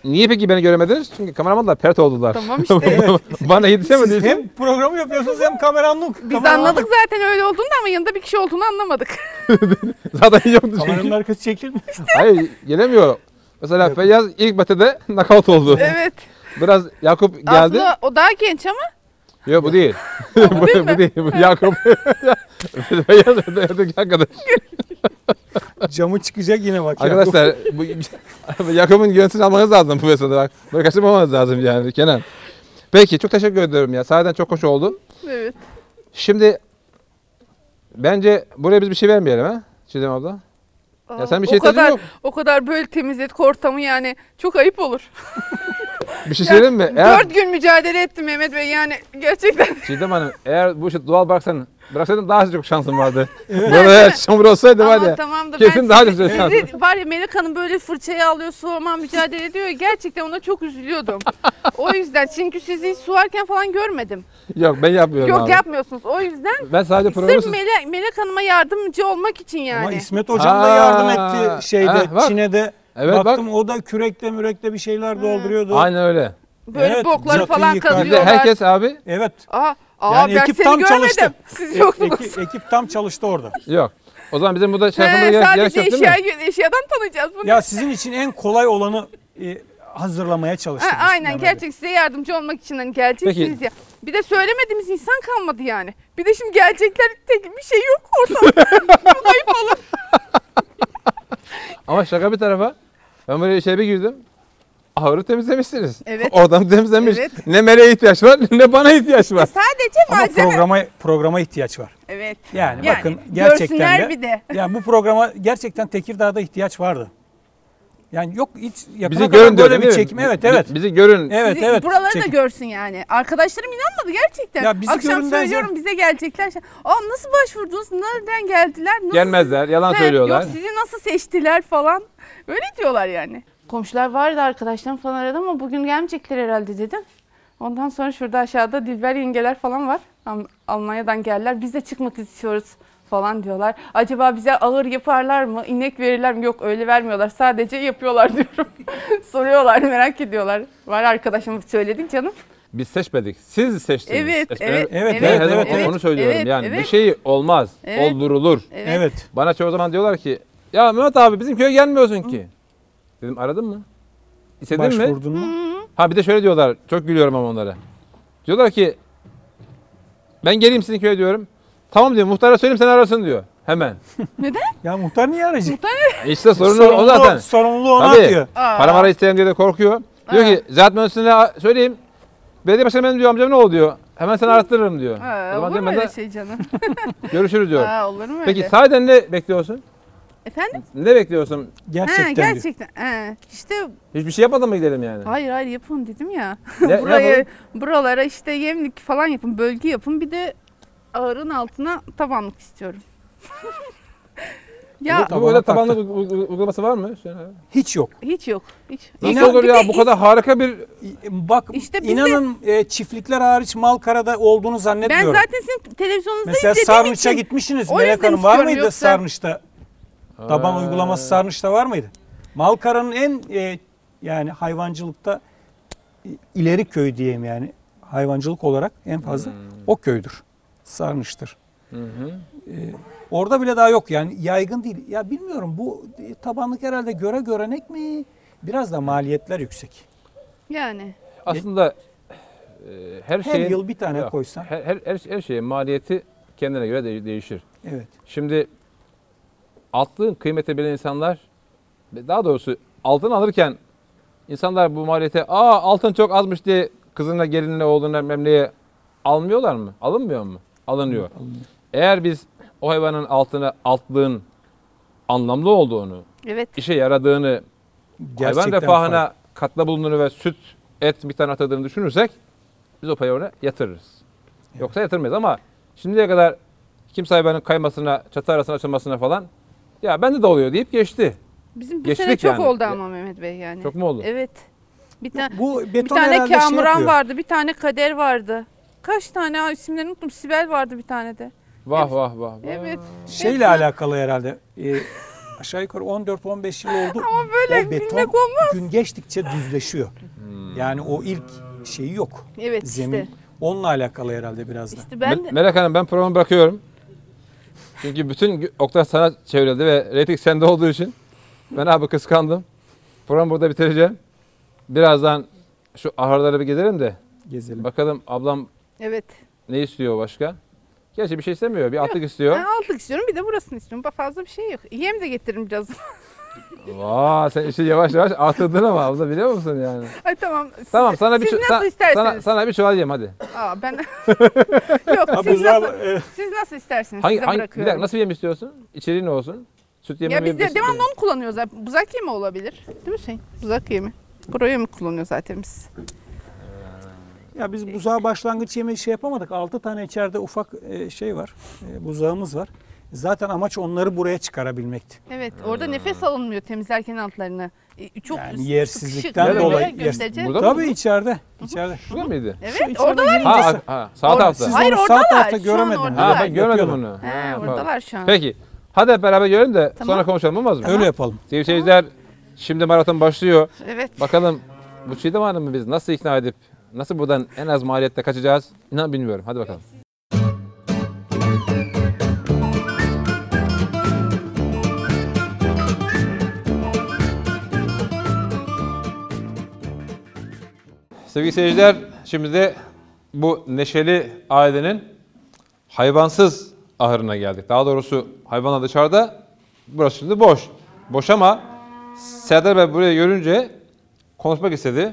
Niye peki beni göremediniz? Çünkü kameramanlar pert oldular. Tamam işte. Bana yetişemedi. Siz hem programı yapıyorsunuz hem kameranlık. Biz anladık zaten öyle olduğunu da ama yanında bir kişi olduğunu anlamadık. Zaten yoktu çünkü. Kameranın arkası çekilmiş. Hayır gelemiyor. Mesela Feyyaz ilk batede nakavt oldu. Evet. Biraz Yakup geldi. Aslında o daha genç ama. Yok bu değil. bu, değil mi? bu değil. Bu Yakup. Feyyaz öteki arkadaş. Camı çıkacak yine bak. Arkadaşlar bu Yakup'un görüntüsünü almanız lazım bu vesile bak. Böyle kaçırmamanız lazım yani Kenan. Peki çok teşekkür ederim ya. Sahiden çok hoş oldu. Evet. Şimdi bence buraya biz bir şey vermeyelim ha Çiğdem abla. Ya sen bir şey o kadar, yok. O kadar böyle temizledik ortamı yani çok ayıp olur. Bir şey söyleyeyim mi? Eğer Dört gün mücadele ettim Mehmet Bey yani gerçekten. Çiğdem Hanım eğer bu işi doğal bıraksan bıraksaydın daha çok şansın vardı. Böyle eğer çamur olsaydı var Ama ya. tamam da kesin ben daha sizi, çok şansın. sizi var ya Melek Hanım böyle fırçayı alıyor soğuma mücadele ediyor. Gerçekten ona çok üzülüyordum. O yüzden çünkü sizi hiç suarken falan görmedim. Yok ben yapmıyorum Yok abi. yapmıyorsunuz. O yüzden Ben sadece programı sırf Melek, Melek Hanım'a yardımcı olmak için yani. Ama İsmet Hocam da Aa, yardım etti şeyde, ha, bak. Çin'de. Evet Baktım o da kürekle mürekle bir şeyler dolduruyordu. Aynen öyle. Böyle Evet, bokları jatı falan yıkar. Bizde kazıyorlar. herkes abi Evet. Aa, aa Yani ben ekip seni tam görmedim. çalıştı. Siz E- yoktunuz. ekip, ekip tam çalıştı orada. yok. O zaman bizim burada şey He, yapmamıza gerek, gerek sadece yok değil mi? eşya, eşyadan tanıyacağız bunu. Ya sizin için en kolay olanı e, hazırlamaya çalıştık. Ha, biz aynen Mehmet Bey. gerçek size yardımcı olmak için hani geleceksiniz Peki. ya. Bir de söylemediğimiz insan kalmadı yani. Bir de şimdi gelecekler tek bir şey yok ortada. Çok ayıp olur. Ama şaka bir tarafa. Ben buraya işe bir girdim. Ahırı temizlemişsiniz. Evet. Oradan temizlemiş. Evet. Ne meleğe ihtiyaç var ne bana ihtiyaç var. Sadece Ama malzeme. programa programa ihtiyaç var. Evet. Yani, Yani bakın gerçekten görsünler de, bir de. yani bu programa gerçekten Tekirdağ'da ihtiyaç vardı. Yani yok hiç yakına Bizi kadar görün diyor böyle değil bir mi? çekim. Evet Bi- evet. Bizi görün. Evet Sizi- evet. Buraları da çekim. görsün yani. Arkadaşlarım inanmadı gerçekten. Ya bizi Akşam görün der söylüyorum bize gelecekler. Aa nasıl başvurdunuz? Nereden geldiler? Nasıl Gelmezler, yalan He, söylüyorlar. Yok sizi nasıl seçtiler falan. Öyle diyorlar yani. Komşular vardı arkadaşlarım falan aradı ama bugün gelmeyecekler herhalde dedim. Ondan sonra şurada aşağıda Dilber yengeler falan var. Am- Almanya'dan geldiler. Biz de çıkmak istiyoruz falan diyorlar. Acaba bize ağır yaparlar mı? İnek verirler mi? Yok öyle vermiyorlar. Sadece yapıyorlar diyorum. Soruyorlar, merak ediyorlar. Var arkadaşım söyledik canım. Biz seçmedik. Siz seçtiniz. Evet, Eskiden- evet, Evet, Ben evet, her zaman evet, onu evet, söylüyorum. evet, yani evet. bir şey olmaz. Evet. Oldurulur. Evet. Evet. Bana çoğu zaman diyorlar ki ya Mehmet abi bizim köye gelmiyorsun ki. Dedim aradın mı? İstedin mi? Başvurdun mu? Ha bir de şöyle diyorlar. Çok gülüyorum ama onlara. Diyorlar ki ben geleyim sizin köye diyorum. Tamam diyor muhtara söyleyeyim sen arasın diyor. Hemen. Ya muhtar niye arayacak? İşte sorun o- o zaten. Sorumluluğu ona Tabii. atıyor. Aa. Para mara isteyen diye de korkuyor. Diyor Aa. ki ziraat mühendisliğine söyleyeyim. Belediye başkanı benim diyor amcam ne oldu diyor. Hemen seni arattırırım diyor. Aa, O zaman olur diyorum mu ben öyle de şey canım? görüşürüz diyor. Aa, olur mu öyle? Peki sahiden ne bekliyorsun? Efendim? Ne bekliyorsun? Gerçekten ha, diyor. gerçekten. Ha, işte Hiçbir şey yapmadan mı gidelim yani? hayır hayır yapın dedim ya. Ne, ne Buraya, yapalım? buralara işte yemlik falan yapın, bölge yapın. Bir de ağırın altına tabanlık istiyorum. ya Bu- Bu böyle Tabana tabanlık u- u- uygulaması var mı? Şöyle. Hiç yok. hiç yok. Hiç. Nasıl İnan- olur Bir ya de bu kadar harika bir Bak İşte biz de- inanın e, çiftlikler hariç Malkara'da olduğunu Ben zannetmiyorum. zaten sizin televizyonunuzda Mesela izlediğim Sarnıç'a için. gitmişsiniz. O Melek yüzden Hanım var istiyorum, mıydı yoksa- Sarnıç'ta? Taban Ha. uygulaması Sarnıç'ta var mıydı? Malkara'nın en e, yani hayvancılıkta e, ileri köy diyeyim yani. Hayvancılık olarak en fazla Hmm. o köydür. Sarnıç'tır. Hı hı. Orada bile daha yok yani yaygın değil. Ya bilmiyorum bu e, tabanlık herhalde göre görenek mi? Biraz da maliyetler yüksek. Yani. Aslında e, her Her şeyin yıl bir tane Yok, koysan. her, her, her, her şeyin maliyeti kendine göre de- değişir. Evet. Şimdi altlığın kıymeti bilen insanlar daha doğrusu altın alırken insanlar bu maliyete aa altın çok azmış diye kızına gelinine oğluna memleye almıyorlar mı? Alınmıyor mu? Alınıyor. Alınıyor. Eğer biz o hayvanın altına altlığın anlamlı olduğunu, Evet. işe yaradığını, hayvan Gerçekten refahına farklı. katkıda bulunduğunu ve süt, et miktarını arttırdığını düşünürsek biz o parayı oraya yatırırız. Yoksa yatırmayız ama şimdiye kadar kimse hayvanın kaymasına, çatı arasına açılmasına falan ya bende de oluyor deyip geçti. Bizim bu Geçtik sene çok yani. oldu ama Mehmet Bey yani. Çok mu oldu? Evet. Bir, ta- Bu bir beton tane herhalde şey Kamuran yapıyor. vardı, bir tane Kader vardı. Kaç tane ha, isimlerini unuttum. Sibel vardı bir tane de. Vah vah vah. vah. Evet. Şeyle alakalı herhalde. e, aşağı yukarı on dört on beş yıl oldu. Ama böyle O beton bilmek olmaz. gün geçtikçe düzleşiyor. Yani o ilk şeyi yok. Evet Zemin. işte. Onunla alakalı herhalde biraz da. İşte ben Mel- de, Melek Hanım ben programı bırakıyorum. Çünkü bütün gü- oklar sana çevrildi ve reyting sende olduğu için ben abi kıskandım. Programı burada bitireceğim. Birazdan şu ahırları bir gezelim de Gezelim. bakalım ablam evet. ne istiyor başka? Gerçi bir şey istemiyor. Bir altlık istiyor. Ben altlık istiyorum bir de burasını istiyorum. Bak fazla bir şey yok. Yem de getiririm biraz. Vaa sen işi yavaş yavaş artırdın ama abla biliyor musun yani? Ay tamam. Tamam Siz- sana bir siz çu- nasıl sa- isterseniz. sana, sana bir çuval yiyeyim hadi. Aa ben yok Ha, siz buzağı- nasıl, e, siz nasıl isterseniz Hangi, size hangi bir bırakıyorum. dakika, nasıl yem istiyorsun? İçeriği ne olsun? Süt yemi Ya mi? biz de besin- devamlı onu kullanıyoruz. zaten. Buzak yemi olabilir. Değil mi Hüseyin? Buzak yemi. Kuru yemi kullanıyor zaten biz. Ya biz buzağa başlangıç yemeği şey yapamadık. altı tane içeride ufak e, şey var. E, buzağımız var. Zaten amaç onları buraya çıkarabilmekti. Evet orada nefes alınmıyor temizlerken altlarını. E, Çok Yani sıkışık yersizlikten böyle dolayı göstereceğiz. Burada mı? Tabii içeride. İçeride. Şurada mıydı? Evet içeride oradalar. girince Ha, sa- ha sağ Orada, tarafta. siz Hayır, onu sağ oradalar. tarafta Şu an göremediniz. oradalar. Ha ben görmedim Yapıyorlar. onu. He, Ha, pardon. oradalar şu an. Peki. Hadi hep beraber görelim de Tamam. sonra konuşalım olmaz mı? Öyle yapalım. Sevgili seyirciler şimdi maraton başlıyor. Evet. Bakalım bu Çiğdem Hanım'ı biz nasıl ikna edip nasıl buradan en az maliyette kaçacağız? İnan bilmiyorum. Hadi bakalım. Sevgili seyirciler şimdi de bu neşeli ailenin hayvansız ahırına geldik. Daha doğrusu hayvanlar dışarıda, burası şimdi boş. Boş ama Serdar Bey burayı görünce konuşmak istedi.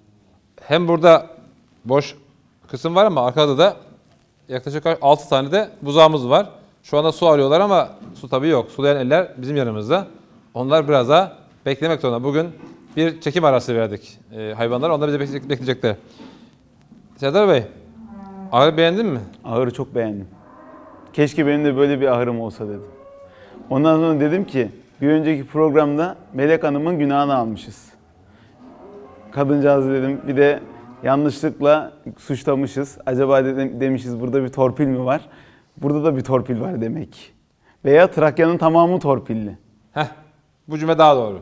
Hem burada boş kısım var ama arkada da yaklaşık altı tane de buzağımız var. Şu anda su arıyorlar ama su tabii yok. Sulayan eller bizim yanımızda. Onlar biraz daha beklemek zorunda. Bugün bir çekim arası verdik e, hayvanlara. Onlar bizi bekleyecek- bekleyecekler. Serdar Bey, ahırı beğendin mi? Ahırı çok beğendim. Keşke benim de böyle bir ahırım olsa dedim. Ondan sonra dedim ki bir önceki programda Melek Hanım'ın günahını almışız. Kadıncağızı dedim bir de yanlışlıkla suçlamışız. Acaba dedim, demişiz burada bir torpil mi var? Burada da bir torpil var demek. Veya Trakya'nın tamamı torpilli. Heh, bu cümle daha doğru.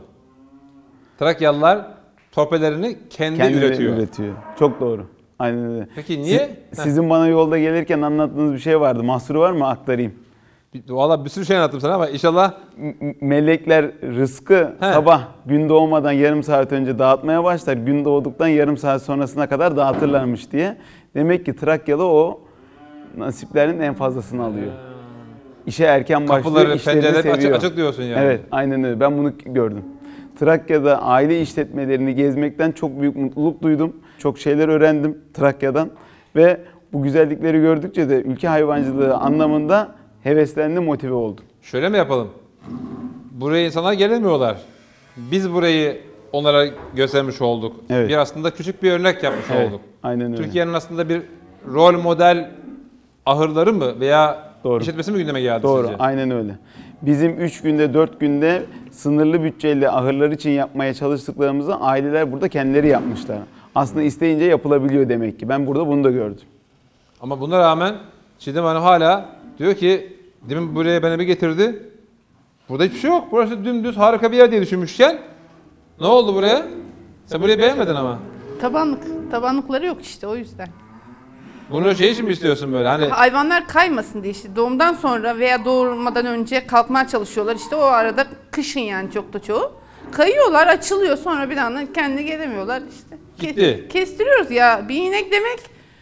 Trakyalılar torpillerini kendi Kendileri üretiyor. üretiyor. Çok doğru. Aynen öyle. Peki niye? Siz- sizin bana yolda gelirken anlattığınız bir şey vardı. Mahsuru var mı? Aktarayım. Bir- Valla bir sürü şey anlattım sana ama inşallah M- melekler rızkı He. sabah gün doğmadan yarım saat önce dağıtmaya başlar. Gün doğduktan yarım saat sonrasına kadar dağıtırlarmış diye. Demek ki Trakyalı o nasiplerin en fazlasını alıyor. İşe erken başlıyor, kapıları, işlerini pencereleri seviyor. açık, açık diyorsun yani. Evet, aynen öyle. Ben bunu gördüm. Trakya'da aile işletmelerini gezmekten çok büyük mutluluk duydum. Çok şeyler öğrendim Trakya'dan. Ve bu güzellikleri gördükçe de ülke hayvancılığı anlamında heveslendim, motive oldum. Şöyle mi yapalım? Buraya insanlar gelemiyorlar. Biz burayı onlara göstermiş olduk. Evet. Bir aslında küçük bir örnek yapmış Evet, olduk. aynen öyle. Türkiye'nin aslında bir rol model ahırları mı veya Doğru. işletmesi mi gündeme geldi Doğru, sizce? aynen öyle. Bizim üç günde, dört günde sınırlı bütçeyle ahırlar için yapmaya çalıştıklarımızı aileler burada kendileri yapmışlar. Aslında isteyince yapılabiliyor demek ki. Ben burada bunu da gördüm. Ama buna rağmen Çiğdem Hanım hala diyor ki demin buraya beni bir getirdi. Burada hiçbir şey yok. Burası dümdüz harika bir yer diye düşünmüşken ne oldu buraya? Sen burayı beğenmedin ama. Tabanlık. Tabanlıkları yok işte o yüzden. Bunu şey için mi istiyorsun böyle hani Hayvanlar kaymasın diye işte doğumdan sonra veya doğurmadan önce kalkmaya çalışıyorlar. İşte o arada kışın yani çok da çoğu. Kayıyorlar, açılıyor sonra bir anda kendine gelemiyorlar işte. Ke- Gitti. Kestiriyoruz ya. Bir inek demek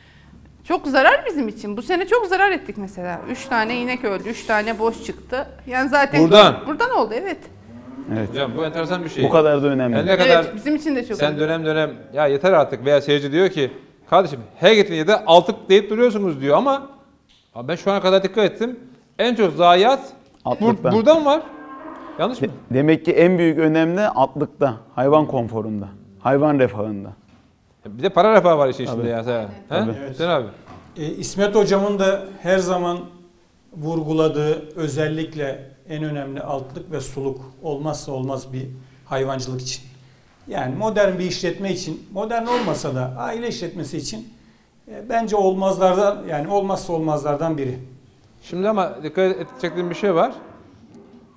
çok zarar bizim için. Bu sene çok zarar ettik mesela. Üç tane inek öldü, üç tane boş çıktı. Yani zaten Buradan. buradan oldu evet. Evet. hocam bu enteresan bir şey. Bu kadar da önemli. Yani ne kadar Evet bizim için de çok sen önemli. dönem dönem ya yeter artık veya seyirci diyor ki kardeşim her gittiğinde de altık deyip duruyorsunuz diyor ama abi ben şu ana kadar dikkat ettim. En çok zayiat bur- Atlıkta. buradan var. Yanlış mı? De- demek ki en büyük önem de atlıkta, hayvan konforunda, hayvan refahında. Bir de para refahı var işin içinde Tabii. ya sen. Tabii. He? Hüseyin abi. E, İsmet Hocam'ın da her zaman vurguladığı özellikle en önemli altlık ve suluk olmazsa olmaz bir hayvancılık için. Yani modern bir işletme için, modern olmasa da aile işletmesi için e, bence olmazlardan yani olmazsa olmazlardan biri. Şimdi ama dikkat edeceklerim bir şey var.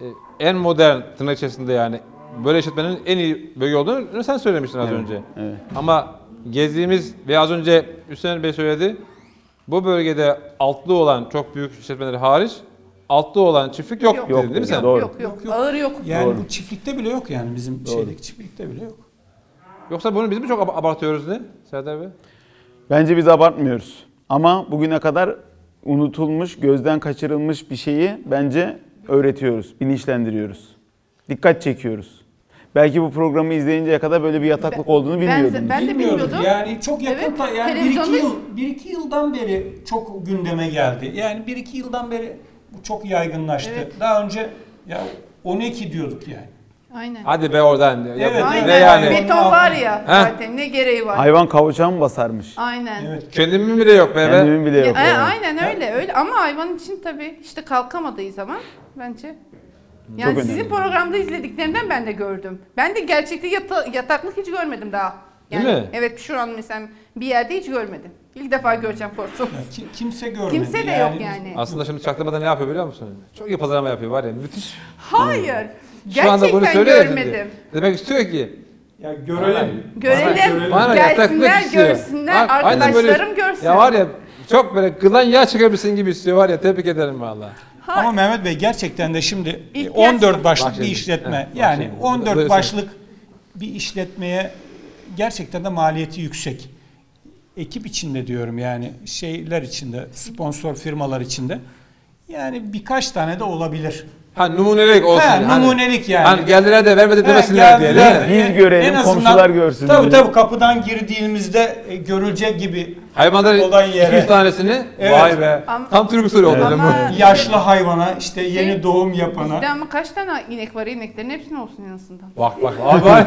en modern tırnak içerisinde yani böyle işletmenin en iyi bölge olduğunu sen söylemiştin az Evet, önce. evet. Ama gezdiğimiz ve az önce Hüseyin Bey söyledi. Bu bölgede altlı olan çok büyük işletmeleri hariç altlı olan çiftlik yok, Yok, dedin değil mi sen? doğru. Yok yok. Ağır yok. Yani Doğru. bu çiftlikte bile yok yani bizim şeydeki çiftlikte bile yok. Yoksa bunu biz mi çok ab- abartıyoruz ne Serdar Bey? Bence biz abartmıyoruz. Ama bugüne kadar unutulmuş, gözden kaçırılmış bir şeyi bence öğretiyoruz, bilinçlendiriyoruz. Dikkat çekiyoruz. Belki bu programı izleyinceye kadar böyle bir yataklık olduğunu Ben- bilmiyordunuz. ben de Bilmiyordum. bilmiyordum. Yani çok yakın Evet, ta- yani bir iki televizyonda- yıl bir iki yıldan beri çok gündeme geldi. Yani bir iki yıldan beri bu çok yaygınlaştı. Evet. Daha önce ya on iki diyorduk yani. Aynen. Hadi be oradan. Ya, Evet, Aynen. ne yani? Beton var ya Heh. zaten ne gereği var. Hayvan kavuçağı mı basarmış? Aynen. Evet. Kendimin bile yok be. be. Kendimin bile yok. Ya, e, yani. aynen öyle öyle ama hayvan için tabii işte kalkamadığı zaman bence. Yani Çok sizin önemli. programda izlediklerimden ben de gördüm. Ben de gerçekte yata- yataklık hiç görmedim daha. Yani, Değil mi? Evet şu an mesela bir yerde hiç görmedim. İlk defa göreceğim portum. Ya ki- kimse görmedi. Kimse de yok biz- yani. Aslında şimdi çaktırmadan ne yapıyor biliyor musun? Çok iyi pazarlama yapıyor var ya müthiş. Hayır. Şu anda bunu Gerçekten söylüyor ya görmedim. şimdi. Demek istiyor ki Ya görelim. Görelim, bana yataklık gelsinler, istiyor. görsünler, Bak, aynen böyle- arkadaşlarım görsün. Ya var ya çok böyle kılan yağ çıkarmışsın gibi istiyor var ya tebrik ederim valla. Ha, Ama Mehmet Bey gerçekten de şimdi İhtiyaç on dört yok. başlık Bak bir şimdi, işletme. heh, bak yani şimdi. on dört Buyursun. başlık bir işletmeye gerçekten de maliyeti yüksek. Ekip içinde diyorum yani şeyler içinde, sponsor firmalar içinde. Yani birkaç tane de olabilir. Ha numunelik olsun. Ha, hani- numunelik yani. Hani geldiler de vermedi Ha, demesinler diye değil geldiler. mi? Biz görelim, En azından- komşular görsün Tabii diye. tabii kapıdan girdiğimizde e, görülecek gibi Hayvanların olan iki yere. yüz tanesini Evet. vay be. Ama- Tam Türk usulü oldu. değil mi? Ama yaşlı hayvana, işte Şey, yeni doğum yapana. bizde ama kaç tane inek var? İneklerin hepsinin olsun yanısında. Bak bak abi bak.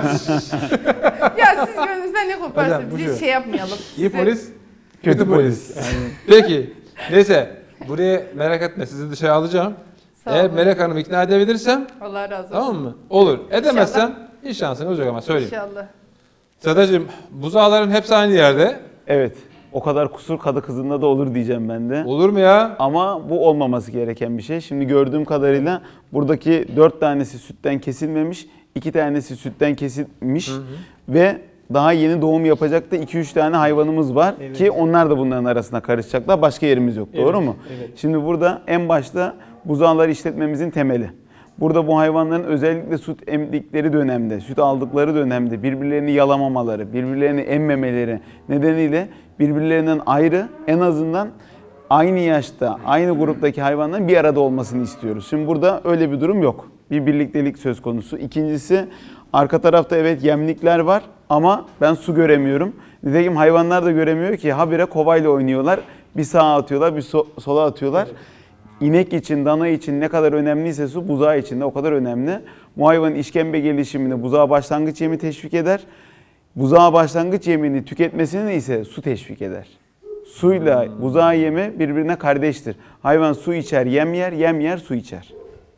Ya siz gönlünüzden ne koparsa Hocam, bu biz şu. şey yapmayalım. İyi Size- polis, Kötü kötü polis. polis. Peki. Neyse. Buraya merak etme sizi dışarı alacağım. Sağ Eğer olun. Melek Hanım'ı ikna edebilirsem Allah razı olsun. tamam mı? Olur. Edemezsem hiç şansınız yok ama söyleyeyim. İnşallah. Sadacığım buzağların hepsi aynı yerde. Evet. O kadar kusur kadı kızında da olur diyeceğim ben de. Olur mu ya? Ama bu olmaması gereken bir şey. Şimdi gördüğüm kadarıyla buradaki dört tanesi sütten kesilmemiş, iki tanesi sütten kesilmiş ve daha yeni doğum yapacak da iki üç tane hayvanımız var Evet. ki onlar da bunların arasına karışacaklar. Başka yerimiz yok. Doğru Evet, mu? evet. Şimdi burada en başta buzağlar işletmemizin temeli. Burada bu hayvanların özellikle süt emdikleri dönemde, süt aldıkları dönemde birbirlerini yalamamaları, birbirlerini emmemeleri nedeniyle birbirlerinden ayrı en azından aynı yaşta, aynı gruptaki hayvanların bir arada olmasını istiyoruz. Şimdi burada öyle bir durum yok. Bir birliktelik söz konusu. İkincisi arka tarafta evet yemlikler var ama ben su göremiyorum. Nitekim hayvanlar da göremiyor ki habire kovayla oynuyorlar. Bir sağa atıyorlar, bir so- sola atıyorlar. İnek için, dana için ne kadar önemliyse su, buzağı için de o kadar önemli. Bu hayvanın işkembe gelişimini buzağı başlangıç yemi teşvik eder. Buzağı başlangıç yemini tüketmesini ise su teşvik eder. Suyla buzağı yemi birbirine kardeştir. Hayvan su içer, yem yer, yem yer, su içer.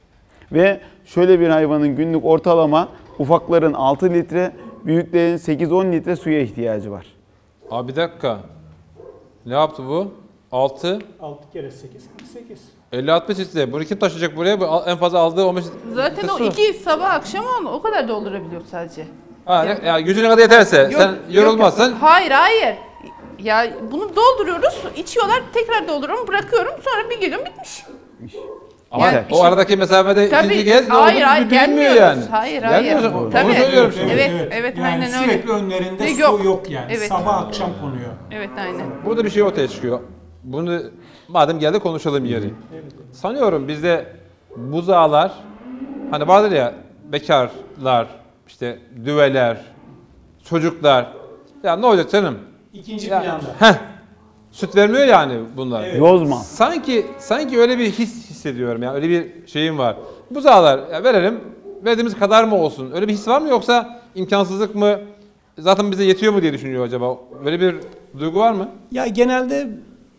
Ve şöyle bir hayvanın günlük ortalama ufakların altı litre, büyüklerin sekiz on litre suya ihtiyacı var. Abi bir dakika. Ne yaptı bu? altı, altı kere sekiz, kırk sekiz. elli altmış litre. Bunu kim taşıyacak buraya? Bu al- en fazla aldığı on beş Zaten litre o su. iki sabah akşam onu o kadar doldurabiliyor sadece. Ha, ne, ya gücüne kadar yeterse, Yok, sen yok, yorulmazsan yok. Hayır hayır. Ya bunu dolduruyoruz, içiyorlar, tekrar dolduruyorum, bırakıyorum, sonra bir geliyorum bitmiş. ama Yani o aradaki mesafede Tabii, ikinci kez ne hayır, olduğunu hayır, bilmiyor gelmiyoruz. yani. Hayır, hayır. Gelmiyorsun. Onu Tabii. söylüyorum şimdi. Evet, evet, yani aynen öyle. sürekli önlerinde Ve su yok. yok, yani. Evet. Sabah akşam konuyor. Evet aynen. Burada bir şey ortaya çıkıyor. Bunu madem geldi konuşalım yeri. Sanıyorum bizde buzağlar hani vardır ya bekarlar, işte düveler, çocuklar. Ya ne olacak canım? İkinci Ya, planda. heh, süt vermiyor yani bunlar. Evet. Yozma. Sanki sanki öyle bir his hissediyorum yani öyle bir şeyim var. Buzağlar ya verelim, verdiğimiz kadar mı olsun? Öyle bir his var mı yoksa imkansızlık mı? Zaten bize yetiyor mu diye düşünüyor acaba? Böyle bir duygu var mı? Ya genelde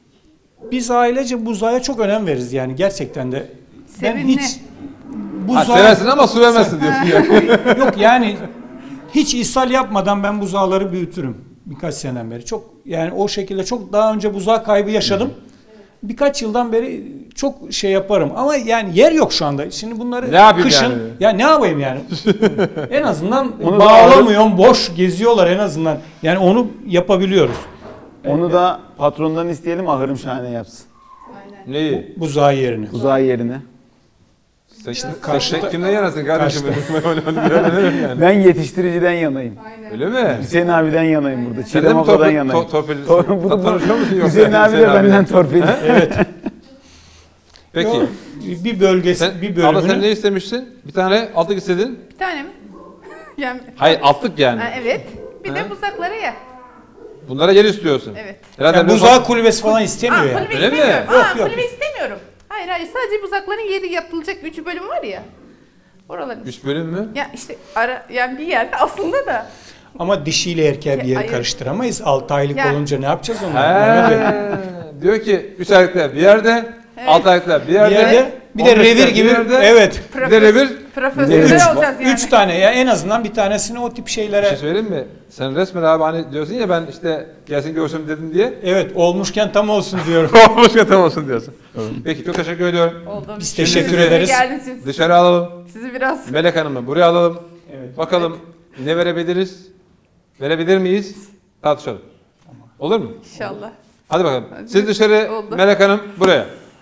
biz ailece buzağa çok önem veririz yani gerçekten de. Ben Sevimli. hiç Ha, buzağa seversin ama su vermezsin diyorsun yani. yok yani hiç ishal yapmadan ben buzağları büyütürüm birkaç seneden beri. Çok yani o şekilde çok daha önce buzağı kaybı yaşadım. Birkaç yıldan beri çok şey yaparım ama yani yer yok şu anda. Şimdi bunları Ne yapayım kışın yani? ya ne yapayım yani? En azından Onu da bağlamıyorum, boş geziyorlar en azından. Yani onu yapabiliyoruz. Onu da patrondan isteyelim, ahırım şahane yapsın. Neyi? Buzağı yerine. Uzağı yerine. Sen, sen, karşıda- sen kimden yanasın kardeşim? yani. Ben yetiştiriciden yanayım. Öyle mi? Hüseyin abiden yanayım burada. Sen de Çiğdem mi abladan torpil, yanayım. to, torpil, Tor- bu- bu- tanışıyor musun yoksa? Hüseyin abi de benden torpil. Evet. Peki. Yo, bir bölgesi, Sen, bir abla sen bölümünü ne istemiştin? Bir tane altlık istedin. Bir tane mi? Yani, Hayır altlık yani. ha, evet. Bir Ha? de buzakları ya. Bunlara yer istiyorsun. Evet. Herhalde yani bu- buzağı kulübesi falan istemiyor Aa, yani. kulübe Öyle mi? istemiyorum. Yok, Aa, yok. kulübe istemiyorum. Hayır hayır sadece buzakların yeri yapılacak üç bölüm var ya. Oraların. Üç bölüm mü? Ya işte ara yani bir yerde aslında da. Ama dişiyle erkeğe bir yere Hayır. karıştıramayız. altı aylık Ya. olunca ne yapacağız onları? He. Diyor ki üç ayaklar bir yerde, altı ayaklar bir Bir yerde, yerde bir on de beşler revir bir gibi. yerde, Evet. Bir de revir. Profesyonel Üç- olacağız yani. Üç tane ya en azından bir tanesini o tip Bir şey şeylere. söyleyeyim mi? Sen resmen abi hani diyorsun ya ben işte gelsin görsün dedim diye. Evet olmuşken tam olsun diyorum. Olmuş tam olsun diyorsun. Peki çok teşekkür ediyorum. Oldu. Biz Şimdi teşekkür size ederiz. Geldiniz siz. Dışarı alalım. Sizi biraz Melek Hanım'ı buraya alalım. Evet. Bakalım ne verebiliriz? Verebilir miyiz? Tartışalım. Olur mu? inşallah. Hadi bakalım. Siz dışarı, Oldu. Melek Hanım buraya.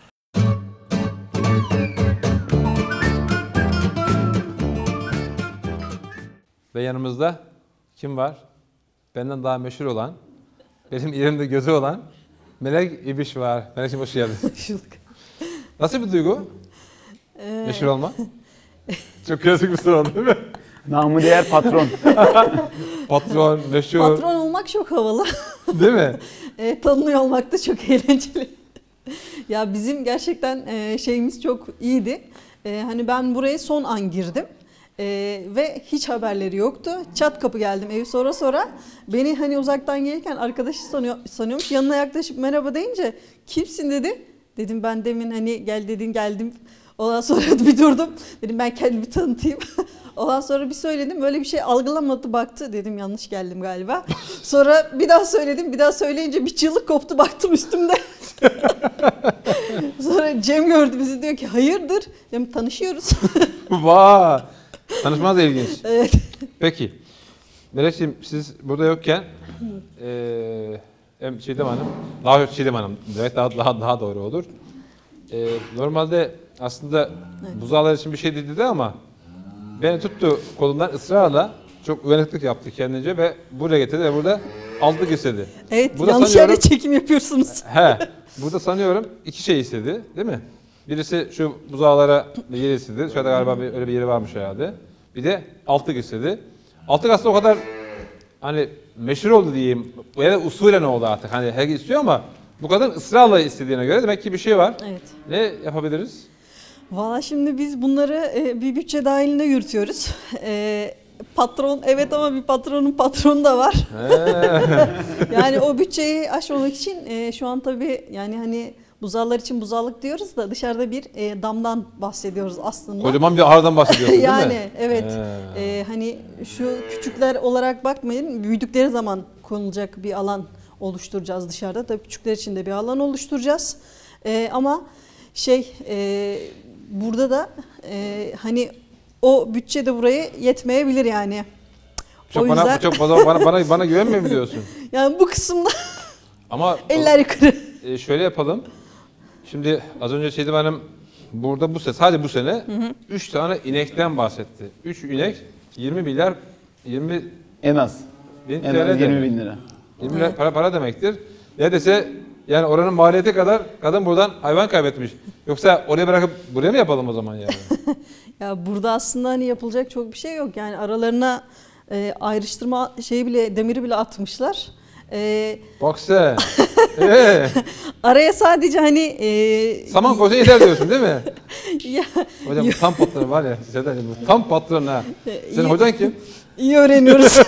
Ve yanımızda kim var? Benden daha meşhur olan, benim yerimde gözü olan Melek İbiş var. Melek'ciğim hoş geldin. Nasıl bir duygu? Meşhur olma. Çok klasik bir soru oldu değil mi? Namı değer patron. Patron, meşhur. Patron olmak çok havalı. Değil mi? E, tanınıyor olmak da çok eğlenceli. Ya bizim gerçekten e, şeyimiz çok iyiydi. E, hani ben buraya son an girdim. E, ve hiç haberleri yoktu. Çat kapı geldim evi sonra sonra. Beni hani uzaktan gelirken arkadaşı sanıyor, sanıyormuş. Yanına yaklaşıp merhaba deyince kimsin dedi. Dedim ben demin hani gel dedin geldim. Ondan sonra bir durdum. Dedim ben kendimi tanıtayım. Ondan sonra bir söyledim. Böyle bir şey algılamadı baktı. Dedim yanlış geldim galiba. Sonra bir daha söyledim. Bir daha söyleyince bir çığlık koptu. Baktım üstümde. Sonra Cem gördü bizi diyor ki hayırdır? Dedim tanışıyoruz. Vay! Tanışmanız da ilginç. Evet. Peki. Melek'ciğim siz burada yokken eee hem Çiğdem Hanım, daha çok Çiğdem Hanım demek daha, daha, daha doğru olur. Eee, normalde aslında buzağlar için bir şey dedi ama beni tuttu kolundan ısrarla çok uyanıklık yaptı kendince ve buraya getirdi ve burada aldık istedi. Evet Burada yanlış sanıyorum- yerde çekim yapıyorsunuz. He, burada sanıyorum iki şey istedi değil mi? Birisi şu buzağlara bir yer istedi. Şurada galiba bir, öyle bir yeri varmış herhalde. Bir de altlık istedi. Altlık aslında o kadar hani meşhur oldu diyeyim. Ya da usulen oldu artık. Hani herkes istiyor ama bu kadar ısrarla istediğine göre demek ki bir şey var. Evet. Ne yapabiliriz? Valla şimdi biz bunları e, bir bütçe dahilinde yürütüyoruz. E, patron evet ama bir patronun patronu da var. Yani o bütçeyi aşmamak için e, şu an tabii yani hani buzağlar için buzağlık diyoruz da dışarıda bir e, damdan bahsediyoruz aslında. Kocaman bir ahırdan bahsediyorsun değil mi? Yani evet. He. E, hani şu küçükler olarak bakmayın. Büyüdükleri zaman konulacak bir alan oluşturacağız dışarıda. Tabii küçükler için de bir alan oluşturacağız. E, ama şey e, burada da e, hani o bütçe de buraya yetmeyebilir yani. Çok O bana, yüzden- çok bana, bana, bana, bana güvenmiyor mu diyorsun? Yani bu kısımda Ama eller yukarı. e, şöyle yapalım. Şimdi az önce Çiğdem Hanım burada bu sene, sadece bu sene üç tane inekten bahsetti. üç inek yirmi milyar yirmi En az. bin En T L az demek. yirmi bin lira. yirmi lira para, para demektir. Neredeyse yani oranın maliyeti kadar kadın buradan hayvan kaybetmiş. Yoksa oraya bırakıp buraya mı yapalım o zaman yani? Ya burada aslında hani yapılacak çok bir şey yok. Yani aralarına e, ayrıştırma şeyi bile demiri bile atmışlar. E, Bak sen. Ee, araya sadece hani e, saman koysa yeter diyorsun değil mi? ya, Hocam bu tam patron var ya. Sedan, bu tam patron ha. Senin iyi- hocan kim? iyi öğreniyoruz.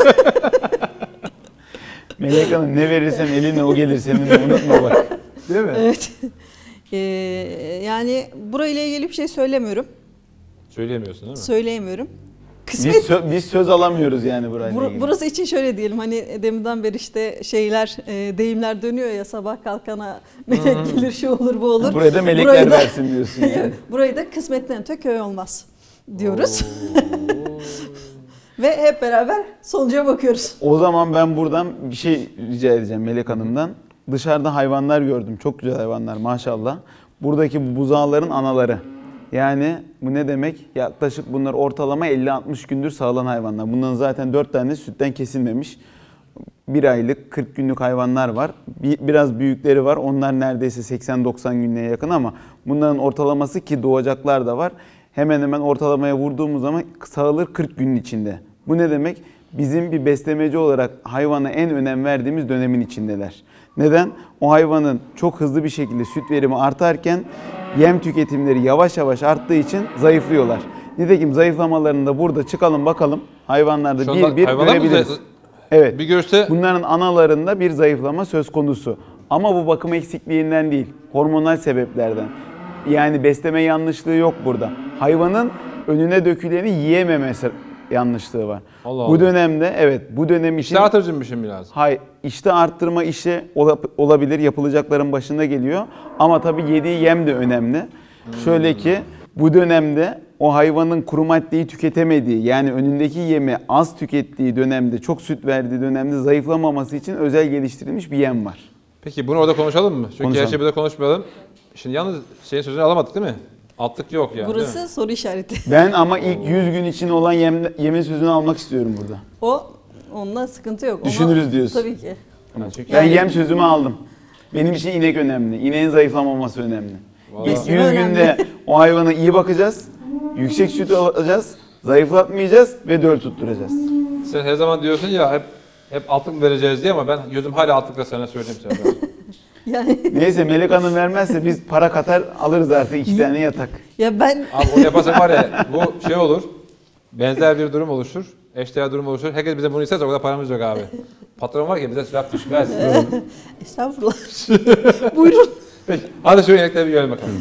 Melek Hanım ne verirsen eline o gelir senin de unutma bak. Değil mi? Evet. E, yani burayla ilgili bir şey söylemiyorum. Söyleyemiyorsun değil mi? Söyleyemiyorum. kısmet. Biz, sö- biz söz alamıyoruz yani burayla Bur- ilgili. burası için şöyle diyelim, hani deminden beri işte şeyler, e, deyimler dönüyor ya, sabah kalkana melek gelir, şu olur bu olur. Buraya da melekler Burayı da- versin diyorsun yani. Burayı da kısmetten öte köy olmaz diyoruz. Ve hep beraber sonuca bakıyoruz. O zaman ben buradan bir şey rica edeceğim Melek Hanım'dan. Dışarıda hayvanlar gördüm. Çok güzel hayvanlar maşallah. Buradaki buzağların anaları. Yani bu ne demek? Yaklaşık bunlar ortalama elli altmış gündür sağılan hayvanlar. Bunların zaten dört tane sütten kesilmemiş. Bir aylık, kırk günlük hayvanlar var. Bir, biraz büyükleri var. Onlar neredeyse seksen doksan günlüğe yakın ama bunların ortalaması, ki doğacaklar da var, hemen hemen ortalamaya vurduğumuz zaman sağılır kırk günün içinde. Bu ne demek? Bizim bir beslemeci olarak hayvana en önem verdiğimiz dönemin içindeler. Neden? O hayvanın çok hızlı bir şekilde süt verimi artarken yem tüketimleri yavaş yavaş arttığı için zayıflıyorlar. Nitekim zayıflamalarında burada çıkalım bakalım hayvanlarda Şu anda bir bir hayvanlar mı görebiliriz. zayıf- Evet. Bir görse Bunların analarında bir zayıflama söz konusu. Ama bu bakım eksikliğinden değil, hormonal sebeplerden. Yani besleme yanlışlığı yok burada. Hayvanın önüne döküleni yiyememesi yanlışlığı var. Allah Bu Allah. dönemde, evet, bu dönem için işte artırıcıymışım biraz. hay işte arttırma işi ola- olabilir, yapılacakların başında geliyor. Ama tabii yediği yem de önemli. Şöyle ki bu dönemde o hayvanın kuru maddeyi tüketemediği, yani önündeki yemi az tükettiği dönemde, çok süt verdiği dönemde zayıflamaması için özel geliştirilmiş bir yem var. Peki bunu orada konuşalım mı? Çünkü Konuşalım. her şeyi burada konuşmayalım. Şimdi yalnız şeyin sözünü alamadık değil mi? Altlık yok yani. değil mi? Burası soru işareti. Ben ama ilk yüz gün için olan yem, yemin sözünü almak istiyorum burada. O, onunla sıkıntı yok. Ona- Düşünürüz diyorsun. Tabii ki. Çünkü Ben yem sözümü aldım. Benim için inek önemli. İneğin zayıflamaması önemli. Vallahi- İlk Besleme yüz önemli. günde o hayvana iyi bakacağız. Yüksek süt alacağız. Zayıflatmayacağız ve döl tutturacağız. sen her zaman diyorsun ya hep hep altlık mı vereceğiz diye, ama ben gözüm hala altlıkla sana söyleyeyim sana. Yani Neyse, Melek Hanım vermezse biz para katar alırız artık iki tane yatak. ya ben Abi onu yaparsak var ya, bu şey olur. Benzer bir durum oluşur. Eşdeğer durum oluşur. Herkes bize bunu isterse o kadar paramız yok abi. Patron var ki bize laf düşmez. estağfurullah. Buyurun. Peki hadi şu inekleri bir görelim bakalım.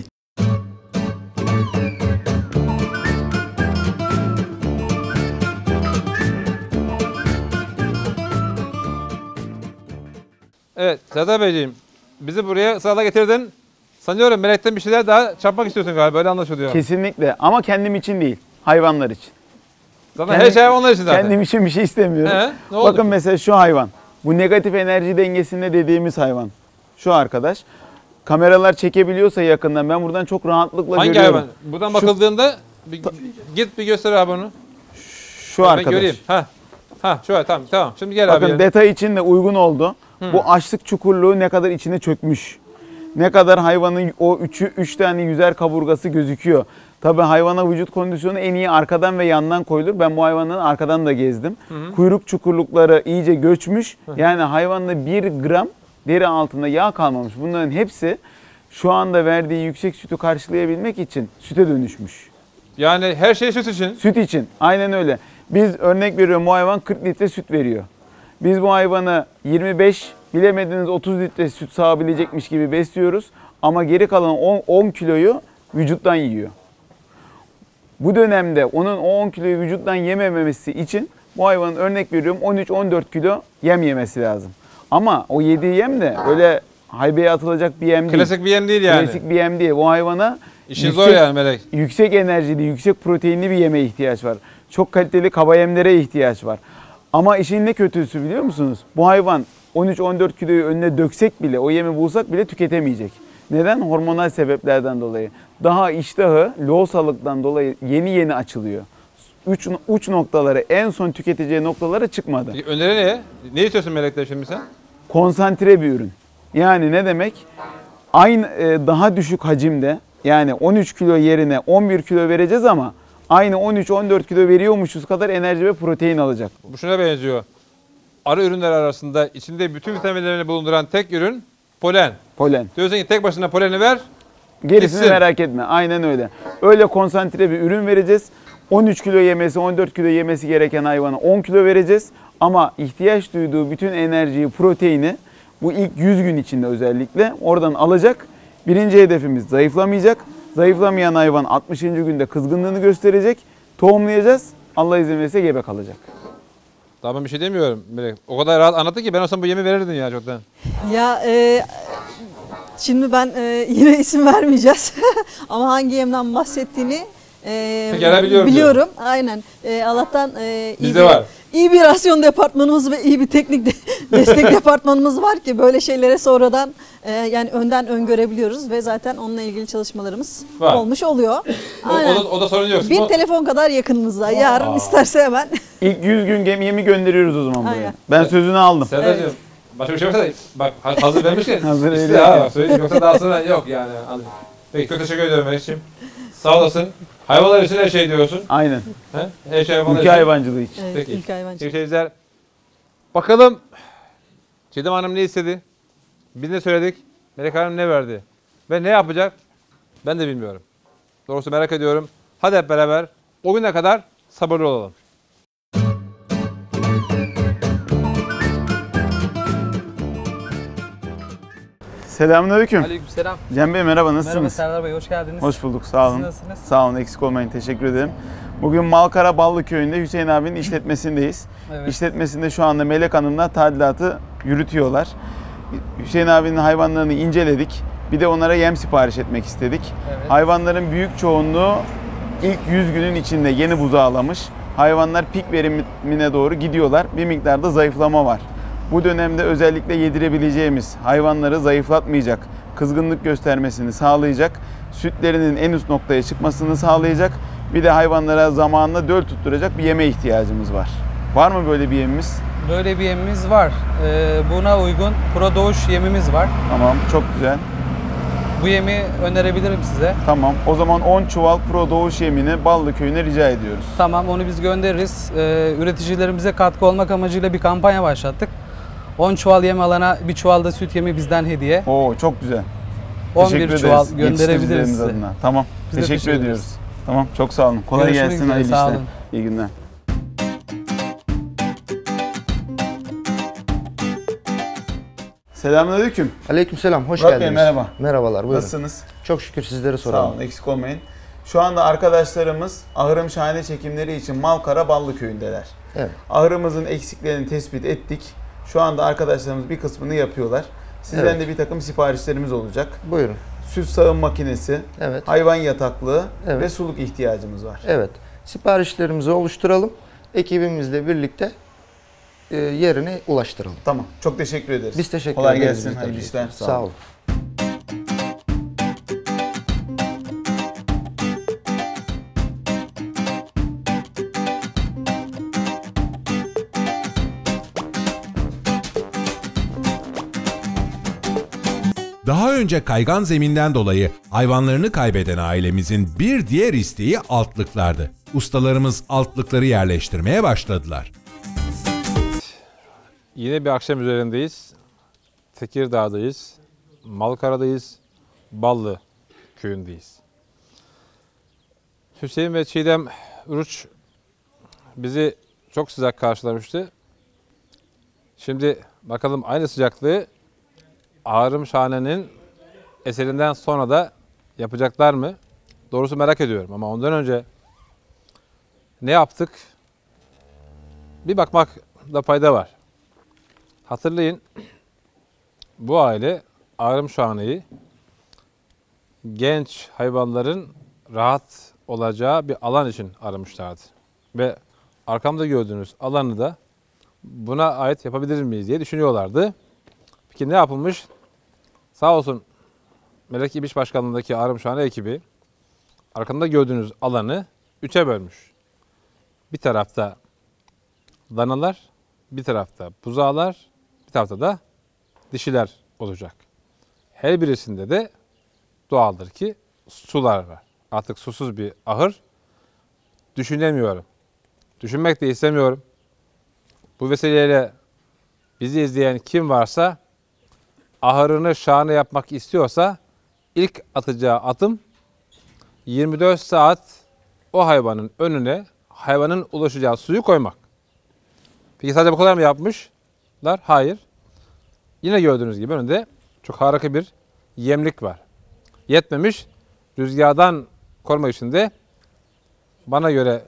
Evet Serdar Beyciğim, bizi buraya ısrarla getirdin. Sanıyorum melekten bir şeyler daha çarpmak istiyorsun galiba, öyle anlaşılıyor. Kesinlikle, ama kendim için değil, hayvanlar için. Zaten Kendim- her şey onlar için zaten. Kendim için bir şey istemiyorum. He, ne oldu Bakın ki? mesela şu hayvan. Bu negatif enerji dengesinde dediğimiz hayvan. Şu arkadaş. Kameralar çekebiliyorsa yakından, ben buradan çok rahatlıkla Hangi görüyorum. hayvan? Buradan Şu- bakıldığında bir, git bir göster abi onu. Şu Ben arkadaş. göreyim. Ha. Ha şöyle tamam tamam. Şimdi gel abi. Bakın yerine. detay için de uygun oldu. Bu açlık çukurluğu ne kadar içine çökmüş. Ne kadar hayvanın o üçü, üç tane yüzer kaburgası gözüküyor. Tabii hayvana vücut kondisyonu en iyi arkadan ve yandan koyulur. Ben bu hayvanların arkadan da gezdim. Kuyruk çukurlukları iyice göçmüş. Yani hayvanda bir gram deri altında yağ kalmamış. Bunların hepsi şu anda verdiği yüksek sütü karşılayabilmek için süte dönüşmüş. Yani her şey süt için. Süt için. Aynen öyle. Biz örnek veriyorum, bu hayvan kırk litre süt veriyor. Biz bu hayvanı yirmi beş, bilemediniz otuz litre süt sağabilecekmiş gibi besliyoruz. Ama geri kalan on, on kiloyu vücuttan yiyor. Bu dönemde onun o on kiloyu vücuttan yememesi için bu hayvanın örnek veriyorum on üç on dört kilo yem yemesi lazım. Ama o yediği yem de öyle haybeye atılacak bir yem değil. Klasik bir yem değil yani. Klasik bir yem değil. Bu hayvana İşin zor yani Melek. yüksek enerjili, yüksek proteinli bir yeme ihtiyaç var. Çok kaliteli kaba yemlere ihtiyaç var. Ama işin ne kötüsü biliyor musunuz? Bu hayvan on üç on dört kiloyu önüne döksek bile, o yemi bulsak bile tüketemeyecek. Neden? Hormonal sebeplerden dolayı. Daha iştahı loğusalıktan dolayı yeni yeni açılıyor. Uç, uç noktaları, en son tüketeceği noktalara çıkmadı. Peki öneri ne? Ne istiyorsun Melek'ten şimdi sen? Konsantre bir ürün. Yani ne demek? Aynı e, daha düşük hacimde, yani on üç kilo yerine on bir kilo vereceğiz ama aynı on üç on dört kilo veriyormuşuz kadar enerji ve protein alacak. Bu şuna benziyor. Arı ürünler arasında içinde bütün vitaminlerini bulunduran tek ürün polen. Polen. Diyorsun ki tek başına poleni ver. Gerisini Gitsin. merak etme. Aynen öyle. Öyle konsantre bir ürün vereceğiz. on üç kilo yemesi, on dört kilo yemesi gereken hayvana on kilo vereceğiz. Ama ihtiyaç duyduğu bütün enerjiyi, proteini bu ilk yüz gün içinde özellikle oradan alacak. Birinci hedefimiz zayıflamayacak. Zayıflamayan hayvan altmışıncı günde kızgınlığını gösterecek. Tohumlayacağız. Allah izin verirse gebe kalacak. Daha ben bir şey demiyorum. Melek. O kadar rahat anlattı ki ben olsam bu yemi verirdim ya çoktan. Ya e, şimdi ben e, yine isim vermeyeceğiz ama hangi yemden bahsettiğini e, Pekala biliyorum biliyorum. Aynen. E, Allah'tan e, iyi, Bizde bir, var. iyi bir rasyon departmanımız ve iyi bir teknik de, destek departmanımız var ki böyle şeylere sonradan e, yani önden öngörebiliyoruz ve zaten onunla ilgili çalışmalarımız Var. olmuş oluyor. O, o, da, o da sorun yok. Bir O- telefon kadar yakınımızda. Yarın Aa. isterse hemen. İlk yüz gün gemi yemi gönderiyoruz o zaman buraya. Aynen. Ben sözünü aldım. Serdar'cığım Evet. başka bir şey yoksa da bak hazır vermişken Hazır işte öyle ha yani. bak söyleyeyim yoksa daha sonra yok yani. Anladım. Peki çok teşekkür ediyorum Melek'ciğim. Sağ olasın. Hayvanlar için her şey diyorsun. Aynen. He? Her şey hayvanlar Ülke için. hayvancılığı için. Evet, Peki. ilk hayvancılık. Sevgili seyirciler, bakalım Çiğdem Hanım ne istedi? Biz ne söyledik? Melek Hanım ne verdi? Ve ne yapacak? Ben de bilmiyorum. Doğrusu merak ediyorum. Hadi hep beraber o güne kadar sabırlı olalım. Selamünaleyküm. Aleykümselam. Cem Bey merhaba, Merhaba nasılsınız? Serdar Bey, hoş geldiniz. Hoş bulduk, sağ olun. Siz nasılsınız? Sağ olun, eksik olmayın, teşekkür ederim. Bugün Malkara Ballı Köyü'nde Hüseyin abinin işletmesindeyiz. Evet. İşletmesinde şu anda Melek Hanım'la tadilatı yürütüyorlar. Hüseyin abinin hayvanlarını inceledik. Bir de onlara yem sipariş etmek istedik. Evet. Hayvanların büyük çoğunluğu ilk yüz günün içinde yeni buzağlamış. Hayvanlar pik verimine doğru gidiyorlar. Bir miktarda zayıflama var. Bu dönemde özellikle yedirebileceğimiz, hayvanları zayıflatmayacak, kızgınlık göstermesini sağlayacak, sütlerinin en üst noktaya çıkmasını sağlayacak, bir de hayvanlara zamanla döl tutturacak bir yeme ihtiyacımız var. Var mı böyle bir yemimiz? Böyle bir yemimiz var. Ee, buna uygun Pro Doğuş yemimiz var. Tamam, çok güzel. Bu yemi önerebilirim size. Tamam, o zaman on çuval Pro Doğuş yemini Ballı Köyü'ne rica ediyoruz. Tamam, onu biz göndeririz. Ee, üreticilerimize katkı olmak amacıyla bir kampanya başlattık. on çuval yem alana bir çuval da süt yemi bizden hediye. Oo, çok güzel. on Teşekkür bir çuval ederiz gönderebiliriz yetiştiricilerimiz size. adına. Tamam, Biz de teşekkür, teşekkür ediyoruz. ederiz. Tamam, çok sağ olun. Kolay Görüşmek gelsin, üzere, hayırlı sağ işler. olun. İyi günler. Selamünaleyküm. Aleykümselam, hoş Murat Bey, geldiniz. merhaba. Merhabalar, buyurun. Nasılsınız? Çok şükür sizleri Sağ soralım. olun, eksik olmayın. Şu anda arkadaşlarımız ahırım şahane çekimleri için Malkara Ballı Köyü'ndeler. Evet. Ahırımızın eksiklerini tespit ettik. Şu anda arkadaşlarımız bir kısmını yapıyorlar. Sizden Evet. de bir takım siparişlerimiz olacak. Buyurun. Süt sağım makinesi, Evet. hayvan yataklığı Evet. ve suluk ihtiyacımız var. Evet. Siparişlerimizi oluşturalım. Ekibimizle birlikte e, yerine ulaştıralım. Tamam. Çok teşekkür ederiz. Biz teşekkür Kolay ederiz. gelsin. biz de. Hayırlı işler. Sağ olun. Daha önce kaygan zeminden dolayı hayvanlarını kaybeden ailemizin bir diğer isteği altlıklardı. Ustalarımız altlıkları yerleştirmeye başladılar. Yine bir akşam üzerindeyiz. Tekirdağ'dayız. Malkara'dayız. Ballı köyündeyiz. Hüseyin ve Çiğdem Uruç bizi çok sıcak karşılamıştı. Şimdi bakalım aynı sıcaklığı Ağrım Şahane'nin eserinden sonra da yapacaklar mı? Doğrusu merak ediyorum ama ondan önce ne yaptık? Bir bakmakta fayda var. Hatırlayın, bu aile Ağrım Şahane'yi genç hayvanların rahat olacağı bir alan için aramışlardı. Ve arkamda gördüğünüz alanı da buna ait yapabilir miyiz diye düşünüyorlardı. Peki ne yapılmış? Sağ olsun Melek İbiş Başkanlığı'ndaki Ağrım Şahane ekibi arkamda gördüğünüz alanı üçe bölmüş. Bir tarafta danalar, bir tarafta buzağlar, bir tarafta da dişiler olacak. Her birisinde de doğaldır ki sular var. Artık susuz bir ahır düşünemiyorum. Düşünmek de istemiyorum. Bu vesileyle bizi izleyen kim varsa ahırını şahane yapmak istiyorsa ilk atacağı adım yirmi dört saat o hayvanın önüne hayvanın ulaşacağı suyu koymak. Peki sadece bu kadar mı yapmışlar? Hayır. Yine gördüğünüz gibi önünde çok harika bir yemlik var. Yetmemiş, rüzgardan korumak için de bana göre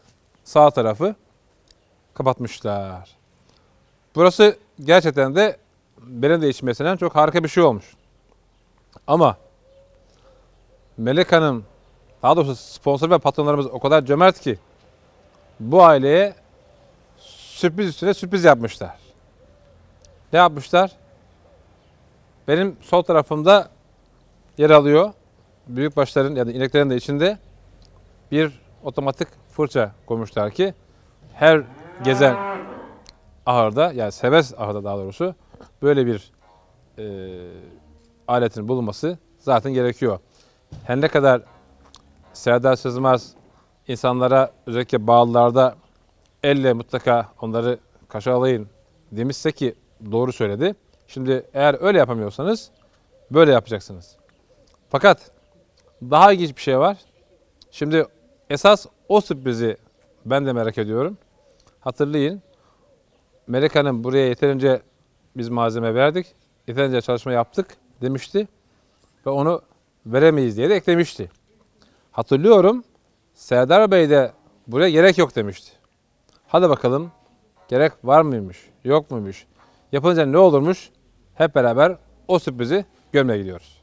sağ tarafı kapatmışlar. Burası gerçekten de benim de içmesinden çok harika bir şey olmuş. Ama Melek Hanım, daha doğrusu sponsor ve patronlarımız o kadar cömert ki bu aileye sürpriz üstüne sürpriz yapmışlar. Ne yapmışlar? Benim sol tarafımda yer alıyor. Büyükbaşların ya da ineklerin de içinde bir otomatik fırça koymuşlar ki her gezen ahırda, yani serbest ahırda daha doğrusu böyle bir e, aletin bulunması zaten gerekiyor. Her ne kadar Serdar Sızmaz insanlara özellikle bağlılarda elle mutlaka onları kaşalayın demişse ki doğru söyledi. Şimdi eğer öyle yapamıyorsanız böyle yapacaksınız. Fakat daha ilginç bir şey var. Şimdi esas o sürprizi ben de merak ediyorum. Hatırlayın, Melek Hanım buraya yeterince biz malzeme verdik, yeterince çalışma yaptık demişti ve onu veremeyiz diye de eklemişti. Hatırlıyorum, Serdar Bey de buraya gerek yok demişti. Hadi bakalım gerek var mıymış, yok muymuş, yapınca ne olurmuş, hep beraber o sürprizi görmeye gidiyoruz.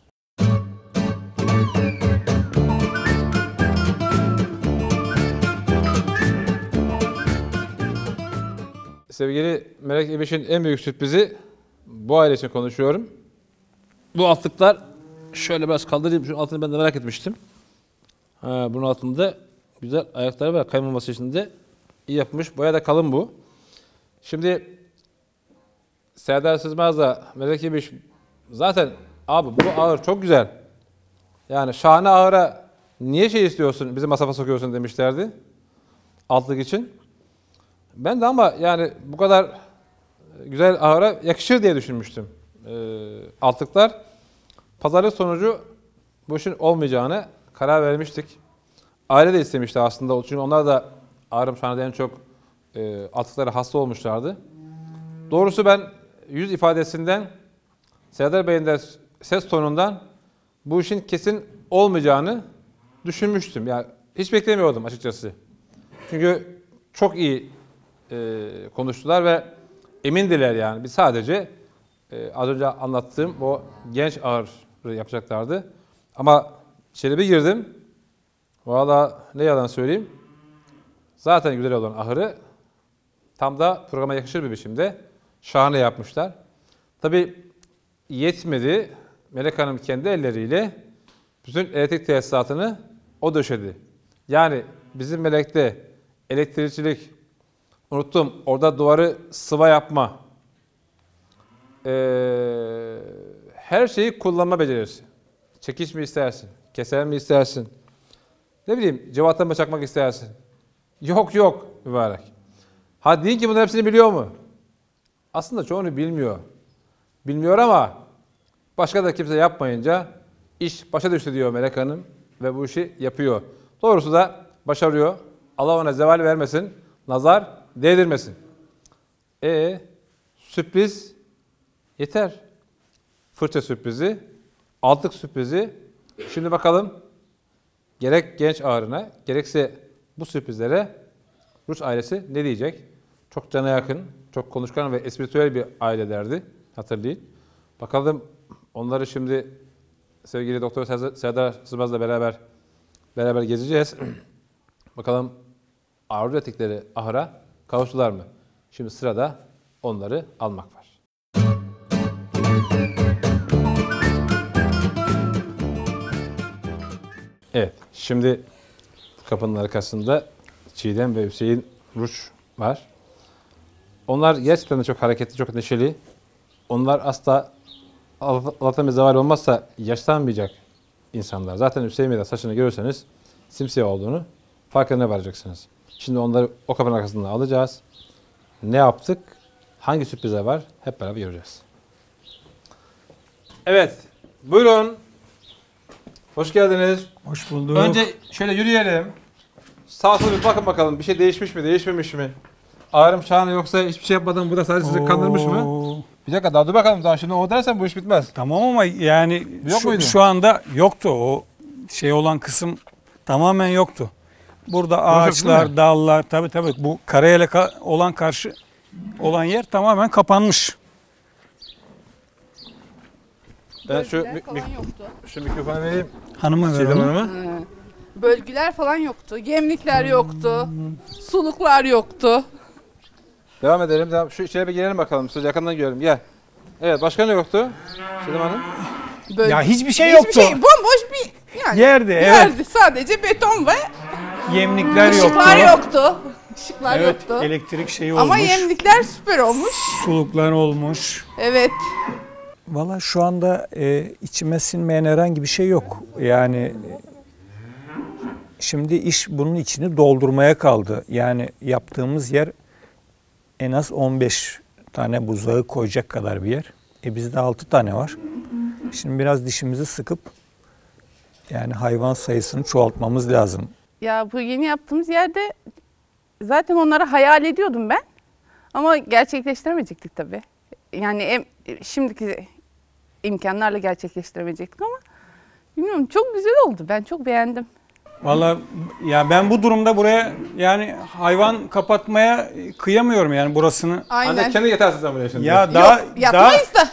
Sevgili Melek İbiş'in en büyük sürprizi, bu aile için konuşuyorum. Bu altlıklar, şöyle biraz kaldırayım, şu altını ben de merak etmiştim. Ha, bunun altında güzel ayakları var, kaymaması için de iyi yapmış. Boya da kalın bu. Şimdi Serdar Sızmaz'la Melek İbiş zaten abi bu ağır çok güzel. Yani şahane ağıra niye şey istiyorsun, bizi masrafa sokuyorsun demişlerdi altlık için. Ben de ama yani bu kadar güzel ahıra yakışır diye düşünmüştüm. E, altlıklar. Pazarlık sonucu bu işin olmayacağını karar vermiştik. Aile de istemişti aslında. Çünkü onlar da Ağrımşane'de en çok e, altlıklara hasta olmuşlardı. Doğrusu ben yüz ifadesinden, Serdar Bey'in de ses tonundan bu işin kesin olmayacağını düşünmüştüm. Yani hiç beklemiyordum açıkçası. Çünkü çok iyi e, konuştular ve emindiler yani. Biz sadece e, az önce anlattığım o genç ağırı yapacaklardı. Ama içeri bir girdim. Valla ne yalan söyleyeyim. Zaten güzel olan ahırı tam da programa yakışır bir biçimde şahane yapmışlar. Tabii yetmedi. Melek Hanım kendi elleriyle bütün elektrik tesisatını o döşedi. Yani bizim Melek'te elektrikçilik, unuttum, orada duvarı sıva yapma, ee, her şeyi kullanma becerisi. Çekiç mi istersin, keser mi istersin, ne bileyim cıvata mı çakmak istersin? Yok yok mübarek. Ha deyin ki bunların hepsini biliyor mu? Aslında çoğunu bilmiyor. Bilmiyor ama başka da kimse yapmayınca iş başa düştü diyor Melek Hanım ve bu işi yapıyor. Doğrusu da başarıyor. Allah ona zeval vermesin, nazar değdirmesin. E sürpriz yeter. Fırça sürprizi, altlık sürprizi. Şimdi bakalım gerek genç ağrına, gerekse bu sürprizlere Rus ailesi ne diyecek? Çok cana yakın, çok konuşkan ve espritüel bir ailelerdi, hatırlayın. Bakalım onları şimdi sevgili Doktor Serdar Sızmaz'la beraber beraber gezeceğiz. Bakalım arzu ettikleri ahıra kavuştular mı? Şimdi sırada onları almak var. Evet, şimdi kapının arkasında Çiğdem ve Hüseyin Ruç var. Onlar gerçekten de çok hareketli, çok neşeli. Onlar asla Allah'tan bir zeval olmazsa yaşlanmayacak insanlar. Zaten Hüseyin Bey'de saçını görürseniz simsiyah olduğunu farkına varacaksınız. Şimdi onları o kapının arkasından alacağız. Ne yaptık? Hangi sürprizler var? Hep beraber göreceğiz. Evet, buyurun. Hoş geldiniz. Hoş bulduk. Önce şöyle yürüyelim. Sağa sola bir bakın bakalım. Bir şey değişmiş mi, değişmemiş mi? Ağrım şahane yoksa hiçbir şey yapmadan bu da sadece sizi kandırmış mı? Bir dakika daha dur bakalım. Daha şimdi o dersen bu iş bitmez. Tamam ama yani Yok şu, muydu? şu anda yoktu o şey olan kısım, tamamen yoktu. Burada Burası değil ağaçlar, mi? dallar, tabii tabii bu karayele ka- olan karşı olan yer tamamen kapanmış. Ben şu, Bölgüler mi- falan mi- yoktu. şu mikrofonu vereyim. Hanıma ver Çiğdem onu. Hanım'a. Hı. Bölgüler falan yoktu. Gemlikler yoktu. Suluklar yoktu. Devam edelim. Devam. Şu içeri bir girelim bakalım. Siz yakından görelim. Gel. Evet, başka ne yoktu? Çiğdem Hanım. Böl- Ya hiçbir şey Hiçbir yoktu. şey, bomboş bir yani Yerdi, evet. yerdi. Sadece beton ve Yemlikler yoktu. ışıklar yoktu. Işıklar Evet, yoktu. elektrik şeyi olmuş. Ama yemlikler süper olmuş. Suluklar olmuş. Evet. Valla şu anda e, içime sinmeyen herhangi bir şey yok. Yani e, şimdi iş bunun içini doldurmaya kaldı. Yani yaptığımız yer en az on beş tane buzağı koyacak kadar bir yer. E bizde altı tane var. Şimdi biraz dişimizi sıkıp yani hayvan sayısını çoğaltmamız lazım. Ya bu yeni yaptığımız yerde zaten onları hayal ediyordum ben. Ama gerçekleştiremeyecektik tabii. Yani em, şimdiki imkanlarla gerçekleştiremeyecektik ama bilmiyorum, çok güzel oldu. Ben çok beğendim. Valla ya ben bu durumda buraya yani hayvan kapatmaya kıyamıyorum yani burasını. Aynen. Anne kendi yetersiz sen buraya şimdi. Ya daha Yok, yapmayız da.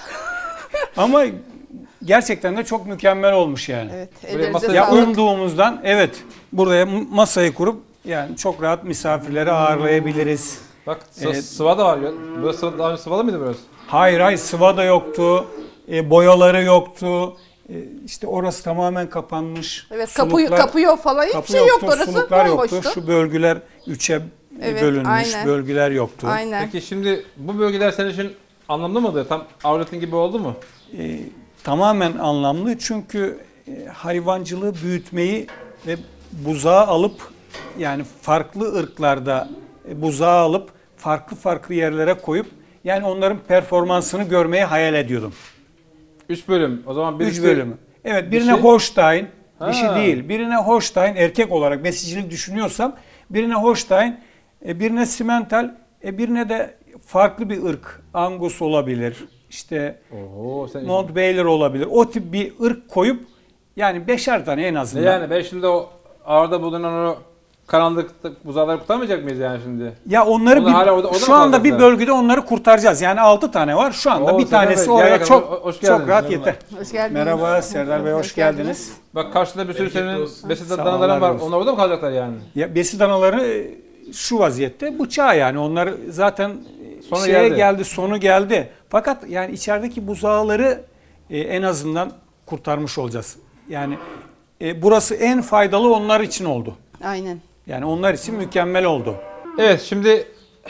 ama gerçekten de çok mükemmel olmuş yani. Evet, Buraya ellerinize masayı- Ya sağlık. umduğumuzdan evet buraya masayı kurup yani çok rahat misafirleri ağırlayabiliriz. Bak sı- Evet. sıva da var. ya. Burası sıva, daha önce sıvalı mıydı burası? Hayır hayır sıva da yoktu, e, boyaları yoktu. E, işte orası tamamen kapanmış. Evet, kapı, Suluklar- kapı yok falan, hiçbir kapı şey yoktu, yoktu. Orası suluklar bomboştu. yoktu. Şu bölgeler üçe Evet, bölünmüş, aynen. bölgeler yoktu. Aynen. Peki şimdi bu bölgeler senin için anlamlı mıydı? Tam avletin gibi oldu mu? E, tamamen anlamlı çünkü e, hayvancılığı büyütmeyi ve buzağı alıp yani farklı ırklarda e, buzağı alıp farklı farklı yerlere koyup yani onların performansını görmeyi hayal ediyordum. Üç bölüm. O zaman Üç birisi... bölümü. Evet birine Dişi? Holstein, Ha. dişi değil. Birine Holstein erkek olarak besicilik düşünüyorsam birine Holstein, e, birine Simmental, e, birine de farklı bir ırk. Angus olabilir. İşte Oho, sen... Montbaler olabilir. O tip bir ırk koyup yani beşer tane en Ne azından. yani ben şimdi o ağırda bulunan o karanlıkta buzağları kurtarmayacak mıyız yani şimdi? Ya onları Onlar bir, hala orada- orada şu mı anda bir kalacaklar? bölgede onları kurtaracağız. Yani altı tane var. Şu anda Oo, bir Serdar tanesi Bey, oraya gel çok bakalım. Hoş çok geldiniz. rahat Merhaba. yeter. Hoş geldiniz. Merhaba Serdar Bey, hoş, Hoş geldiniz. geldiniz. Bak karşıda bir sürü senin besin Sağ danaların var. olun. Onlar orada mı kalacaklar yani? Ya besi danaları e, şu vaziyette bıçağı yani onlar zaten e, Sonu şeye geldi. geldi. sonu geldi. Fakat yani içerideki buzağları e, en azından kurtarmış olacağız. Yani e, burası en faydalı onlar için oldu. Aynen. Yani onlar için mükemmel oldu. Evet şimdi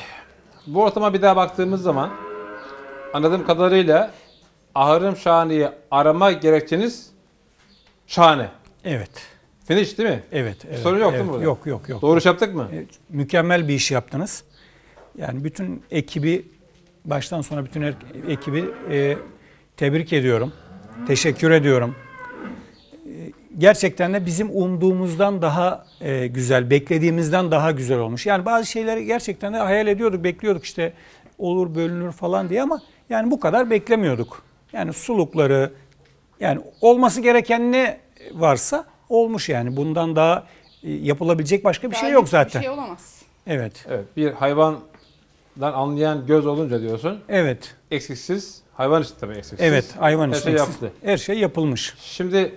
bu ortama bir daha baktığımız zaman anladığım kadarıyla ahırım şahaneyi arama gerekçeniz şahane. Evet. Finish değil mi? Evet. evet Sorun yok evet. değil mi burada? Yok yok yok. Doğru iş yaptık mı? Evet, mükemmel bir iş yaptınız. Yani bütün ekibi baştan sona bütün er- ekibi e, tebrik ediyorum. Teşekkür ediyorum. E, gerçekten de bizim umduğumuzdan daha e, güzel, beklediğimizden daha güzel olmuş. Yani bazı şeyleri gerçekten de hayal ediyorduk, bekliyorduk işte olur bölünür falan diye ama yani bu kadar beklemiyorduk. Yani sulukları yani olması gereken ne varsa olmuş yani. Bundan daha e, yapılabilecek başka bir Daha şey yok lüks zaten. Bir şey olamaz. Evet. Evet. Bir hayvandan anlayan göz olunca diyorsun. Evet. Eksiksiz. Hayvan için tabii eksiksiz. Evet, hayvan Her için şey eksik. yaptı. Her şey yapılmış. Şimdi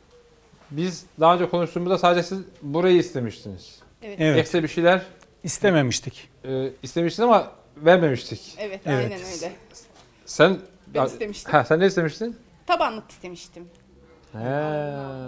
biz daha önce konuştuğumuzda sadece siz burayı istemiştiniz. Evet. Ekstra bir şeyler İstememiştik. e, istemiştiniz ama vermemiştik. Evet, Evet. aynen öyle. Sen Ben Ya- istemiştim. Ha, sen ne istemiştin? Tabanlık istemiştim. He.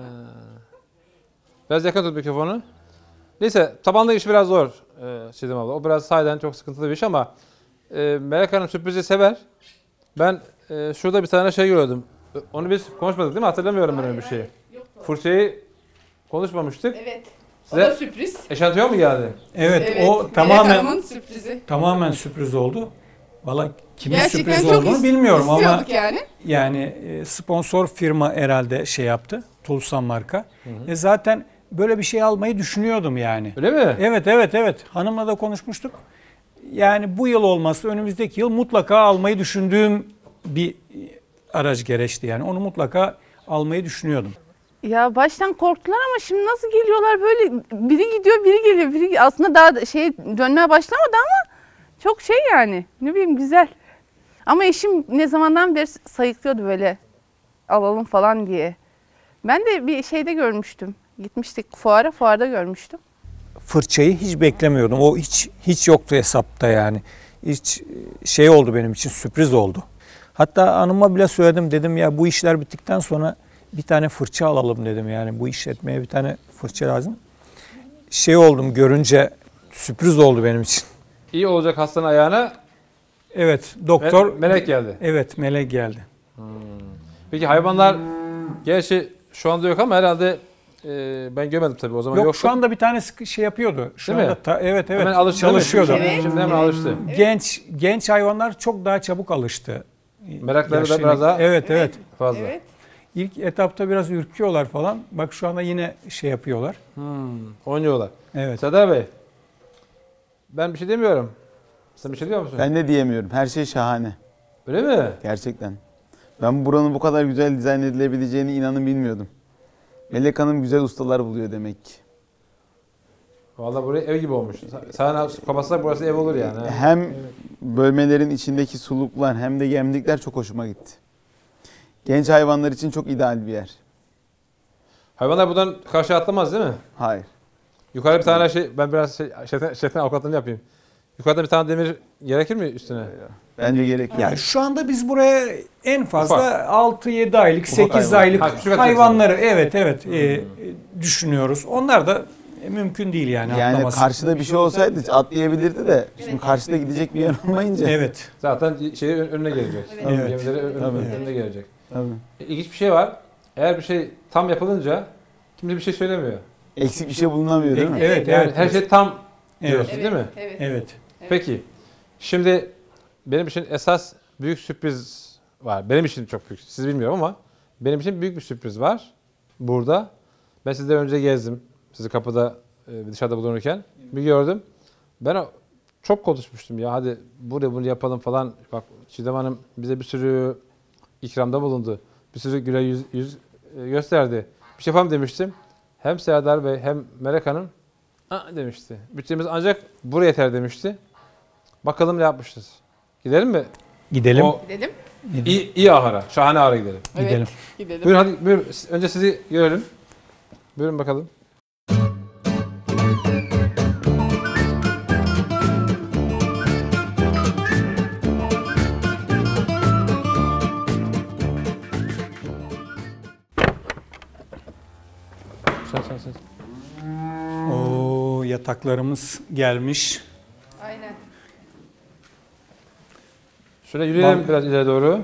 Biraz yakın tut mikrofonu. Neyse tabanlı iş biraz zor e, Çiğdem abla. O biraz sahiden çok sıkıntılı bir iş ama e, Melek Hanım sürprizi sever. Ben e, şurada bir tane şey gördüm. Onu biz konuşmadık değil mi? Hatırlamıyorum ben öyle bir şeyi. Fırçayı konuşmamıştık. Evet. O Size- da sürpriz. Eşantiyon mu geldi? Evet, Evet, o Melek tamamen Hanım'ın sürprizi. tamamen sürpriz oldu. Valla kimin Gerçekten sürpriz çok olduğunu is- bilmiyorum ama istiyorduk yani. yani e, sponsor firma herhalde şey yaptı. Tulsan marka. E zaten böyle bir şey almayı düşünüyordum yani. Öyle mi? Evet evet evet. Hanımla da konuşmuştuk. Yani bu yıl olmazsa önümüzdeki yıl mutlaka almayı düşündüğüm bir araç gereçti yani. Onu mutlaka almayı düşünüyordum. Ya baştan korktular ama şimdi nasıl geliyorlar böyle, biri gidiyor biri geliyor biri, aslında daha şey dönmeye başlamadı ama çok şey yani, ne bileyim, güzel. Ama eşim ne zamandan beri sayıklıyordu böyle alalım falan diye. Ben de bir şeyde görmüştüm, gitmiştik fuara, fuarda görmüştüm. Fırçayı hiç beklemiyordum. O hiç hiç yoktu hesapta yani. Hiç şey oldu benim için, sürpriz oldu. Hatta hanıma bile söyledim, dedim ya bu işler bittikten sonra bir tane fırça alalım dedim, yani bu işletmeye bir tane fırça lazım. Şey oldum görünce, sürpriz oldu benim için. İyi olacak hastanın ayağına. Evet, doktor. Me- melek geldi. Evet, melek geldi. Hmm. Peki hayvanlar, gerçi şu anda yok ama herhalde e, ben görmedim tabii o zaman. Yok, yoktu. şu anda bir tanesi şey yapıyordu. Şu Değil anda mi? ta- evet evet Hemen alıştı, değil mi? çalışıyordu. Evet. Şimdi hemen alıştı. Genç genç hayvanlar çok daha çabuk alıştı. Merakları da Yaşlı- biraz daha Evet evet. fazla. Evet. İlk etapta biraz ürküyorlar falan. Bak şu anda yine şey yapıyorlar. Hmm, oynuyorlar. Evet. Serdar Bey, ben bir şey demiyorum. Sen bir şey diyor musun? Ben de diyemiyorum. Her şey şahane. Öyle mi? Gerçekten. Ben buranın bu kadar güzel dizayn edilebileceğini inanın bilmiyordum. Melek Hanım güzel ustalar buluyor demek ki. Vallahi buraya ev gibi olmuş. Sana kapatsak burası ev olur yani. ha? Hem bölmelerin içindeki suluklar hem de gemlikler çok hoşuma gitti. Genç hayvanlar için çok ideal bir yer. Hayvanlar buradan karşı atlamaz değil mi? Hayır. Yukarıda bir tane şey, ben biraz şey, şeytan, şeytan avukatlığını yapayım. Yukarıda bir tane demir gerekir mi üstüne? Bence gerek yok. Ya şu anda biz buraya en fazla Ufak. altı yedi aylık, sekiz hayvan. aylık Ha, küçük hayvanları evet evet e, düşünüyoruz. Onlar da e, mümkün değil yani, Yani atlaması. karşıda bir şey olsaydı atlayabilirdi de şimdi karşıda gidecek bir yer olmayınca. Evet. Zaten şey önüne gelecek. Evet. Gemileri ön- Tabii. önüne gelecek. Tabii. İlginç bir şey var. Eğer bir şey tam yapılınca kimse bir şey söylemiyor. Eksik bir şey bulunamıyor değil mi? Evet Yani evet. her şey tam Evet. diyorsun değil mi? Evet. Evet. Peki. Şimdi benim için esas büyük sürpriz var. Benim için çok büyük. Siz bilmiyorum ama benim için büyük bir sürpriz var burada. Ben sizden önce gezdim. Sizi kapıda e, dışarıda bulunurken bir gördüm. Ben o- çok konuşmuştum ya, hadi buraya bunu yapalım falan. Bak Çiğdem Hanım bize bir sürü ikramda bulundu. Bir sürü güler yüz, yüz e, gösterdi. Bir şey yapalım demiştim. Hem Serdar Bey hem Melek Hanım "Aa," demişti. Bütçemiz ancak buraya yeter demişti. Bakalım ne yapmışız. Gidelim mi? Gidelim. O Gidelim. iyi, iyi ahıra, şahane ahıra gidelim. Evet, Gidelim. gidelim. Buyurun hadi, buyurun. Önce sizi görelim. Buyurun bakalım. Sen sen sen. Oo, yataklarımız gelmiş. Aynen. Şöyle yürüyelim Bak- biraz ileri doğru.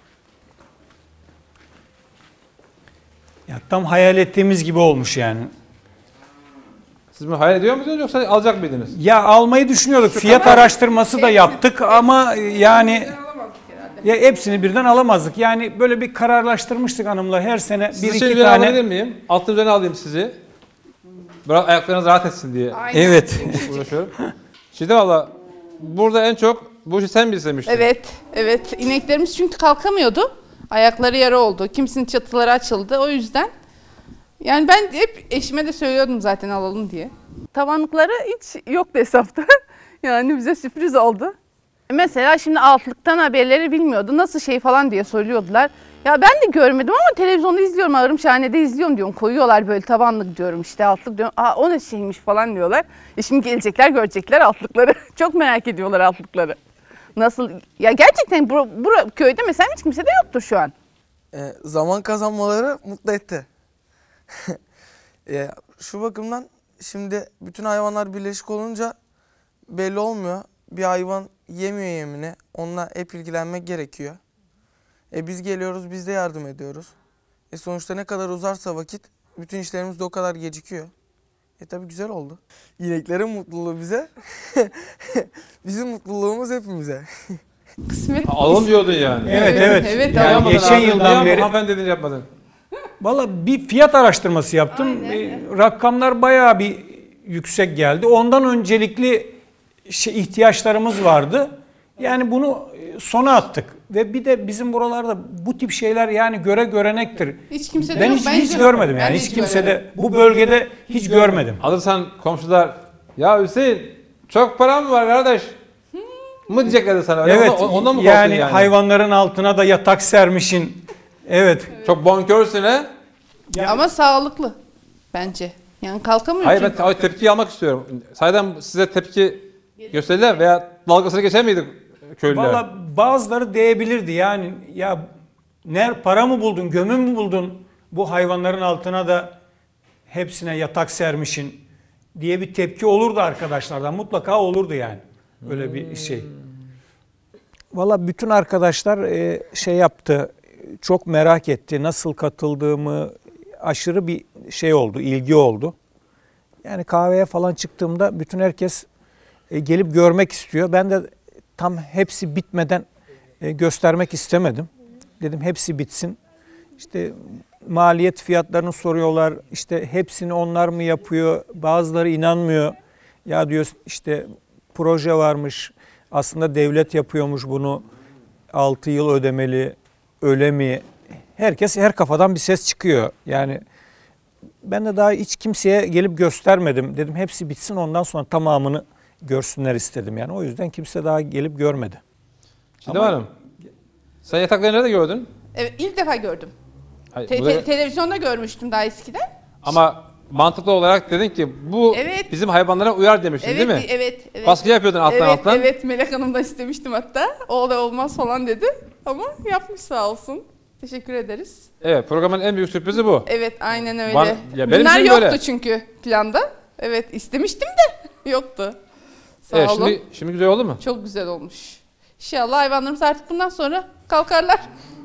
Ya tam hayal ettiğimiz gibi olmuş yani. Siz bunu hayal ediyor muydunuz yoksa alacak mıydınız? Ya almayı düşünüyorduk. Fiyat araştırması da yaptık ama yani ya hepsini birden alamazdık. Yani böyle bir kararlaştırmıştık hanımla, her sene Sizi bir şey iki üzerine tane. alabilir miyim? Altın üzerine alayım sizi. Biraz ayaklarınız rahat etsin diye Aynen. Evet. uğraşıyorum. Şimdi valla burada en çok bu işi sen mi istemiştin? Evet, evet. İneklerimiz çünkü kalkamıyordu. Ayakları yara oldu. Kimisinin çatıları açıldı. O yüzden. Yani ben hep eşime de söylüyordum zaten alalım diye. Tavanlıkları hiç yoktu hesapta. Yani bize sürpriz oldu. Mesela şimdi altlıktan haberleri bilmiyordu. Nasıl şey falan diye söylüyordular. Ya ben de görmedim ama televizyonda izliyorum. Ağrım Şahane'de izliyorum diyorum. Koyuyorlar böyle tavanlık diyorum, işte altlık diyorum. Aa o ne şeymiş falan diyorlar. E şimdi gelecekler görecekler altlıkları. Çok merak ediyorlar altlıkları. Nasıl? Ya gerçekten bu, bu köyde mesela hiç kimse de yoktur şu an. E, zaman kazanmaları mutlu etti. e, şu bakımdan şimdi bütün hayvanlar birleşik olunca belli olmuyor. Bir hayvan yemiyor yemini. Onunla hep ilgilenmek gerekiyor. E, biz geliyoruz, biz de yardım ediyoruz. E, sonuçta ne kadar uzarsa vakit bütün işlerimiz de o kadar gecikiyor. E tabi güzel oldu. İneklerin mutluluğu bize, bizim mutluluğumuz hepimize. Kısmet. Alalım diyordun yani. Evet evet. Evet, Yani alalım. geçen Abi, yıldan niye beri hanımefendi dediğini yapmadın. valla bir fiyat araştırması yaptım. E, rakamlar bayağı bir yüksek geldi. Ondan öncelikli şey, ihtiyaçlarımız vardı. Yani bunu e, sona attık. Ve bir de bizim buralarda bu tip şeyler yani göre görenektir. Hiç kimse de Ben yok, hiç, ben hiç hiç görmedim Ben yani. hiç Hiç kimse de görmedim. bu bölgede hiç görmedim. Alırsan komşular ya Hüseyin çok para mı var kardeş? Mı diyeceklerdi sana? Öyle Evet. ona- ondan mı yani, korktun yani? hayvanların altına da yatak sermişin. Evet. Çok bonkörsün he? Ama sağlıklı bence. Yani kalkamıyor Hayır ben çünkü. te- tepki almak istiyorum. Sayeden size tepki gösterirler veya dalgasını geçer miydi köylüler? Valla bazıları diyebilirdi yani ya ne para mı buldun, gömü mü buldun bu hayvanların altına da hepsine yatak sermişin diye bir tepki olurdu arkadaşlardan. Mutlaka olurdu yani. Öyle bir şey. Valla bütün arkadaşlar e, şey yaptı. Çok merak etti. Nasıl katıldığımı aşırı bir şey oldu, ilgi oldu. Yani kahveye falan çıktığımda bütün herkes e, gelip görmek istiyor. Ben de tam hepsi bitmeden e, göstermek istemedim. Dedim hepsi bitsin. İşte maliyet fiyatlarını soruyorlar. İşte hepsini onlar mı yapıyor? Bazıları inanmıyor. Ya diyor işte proje varmış. Aslında devlet yapıyormuş bunu. altı yıl ödemeli. Öyle mi? Herkes her kafadan bir ses çıkıyor. Yani ben de daha hiç kimseye gelip göstermedim. Dedim hepsi bitsin ondan sonra tamamını görsünler istedim. Yani o yüzden kimse daha gelip görmedi. Şimdi Hanım, sen yatakları nerede gördün? Evet, ilk defa gördüm. Hayır, Te- burada- te- televizyonda görmüştüm daha eskiden. Ama mantıklı olarak dedin ki bu Evet. bizim hayvanlara uyar demiştin Evet, değil mi? evet, evet. Baskı yapıyordun alttan evet, alttan. Evet, Melek Hanım'dan istemiştim hatta. O da olmaz falan dedi. Ama yapmış sağ olsun. Teşekkür ederiz. Evet, programın en büyük sürprizi bu. Evet, aynen öyle. Bana- ya benim Bunlar için yoktu böyle. çünkü planda. Evet, istemiştim de yoktu. Sağ Evet, olun. şimdi, şimdi güzel oldu mu? Çok güzel olmuş. İnşallah hayvanlarımız artık bundan sonra kalkarlar.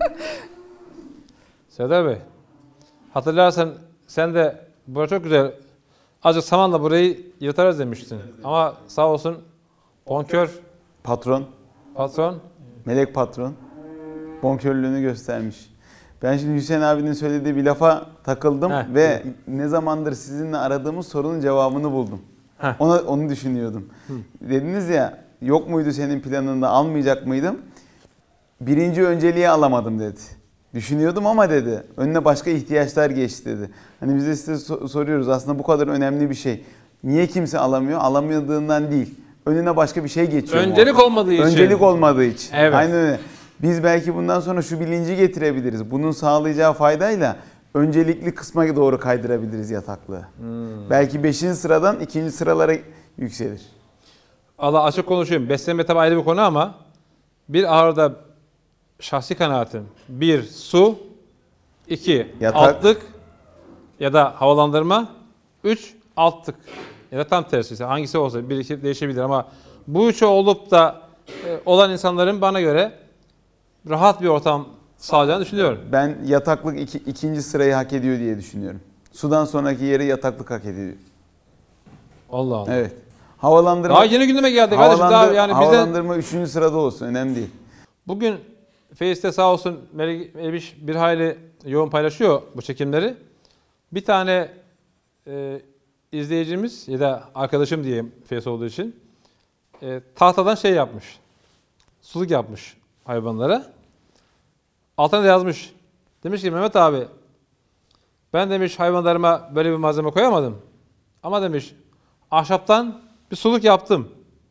Serdar Bey, hatırlarsan sen de burası çok güzel. Azıcık samanla burayı yırtarız demiştin. Ama sağ olsun bonkör Patron, patron. melek patron bonkörlüğünü göstermiş. Ben şimdi Hüseyin abinin söylediği bir lafa takıldım Heh, ve ne zamandır sizinle aradığımız sorunun cevabını buldum. Heh. Ona onu düşünüyordum. Dediniz ya yok muydu senin planında almayacak mıydım? Birinci önceliği alamadım dedi. Düşünüyordum ama dedi önüne başka ihtiyaçlar geçti dedi. Hani biz de size so- soruyoruz aslında bu kadar önemli bir şey. Niye kimse alamıyor? Alamadığından değil. Önüne başka bir şey geçiyor. Öncelik muhakkak. olmadığı için. Öncelik olmadığı için. Evet. Aynen öyle. Biz belki bundan sonra şu bilinci getirebiliriz. Bunun sağlayacağı faydayla öncelikli kısma doğru kaydırabiliriz yataklığı. Hmm. Belki beşinci sıradan ikinci sıralara yükselir. Allah açık konuşayım. Beslenme tabi ayrı bir konu ama bir ahırda şahsi kanaatim. Bir, su. iki Yatak. altlık ya da havalandırma. Üç, altlık. Ya da tam tersi. Hangisi olsa bir iki değişebilir ama bu üçü olup da e, olan insanların bana göre rahat bir ortam sağlayacağını düşünüyorum. Ben yataklık iki, ikinci sırayı hak ediyor diye düşünüyorum. Sudan sonraki yeri yataklık hak ediyor. Allah Allah. Evet. Havalandırma, Daha yeni gündeme geldik kardeşim. Daha havalandır- yani bizden havalandırma üçüncü sırada olsun. Önemli değil. bugün Face'te sağ olsun Melik Ebiş bir hayli yoğun paylaşıyor bu çekimleri. Bir tane e, izleyicimiz ya da arkadaşım diyeyim Face olduğu için e, tahtadan şey yapmış. Suluk yapmış hayvanlara. Altına da yazmış. Demiş ki Mehmet abi ben demiş hayvanlarıma böyle bir malzeme koyamadım. Ama demiş ahşaptan bir suluk yaptım.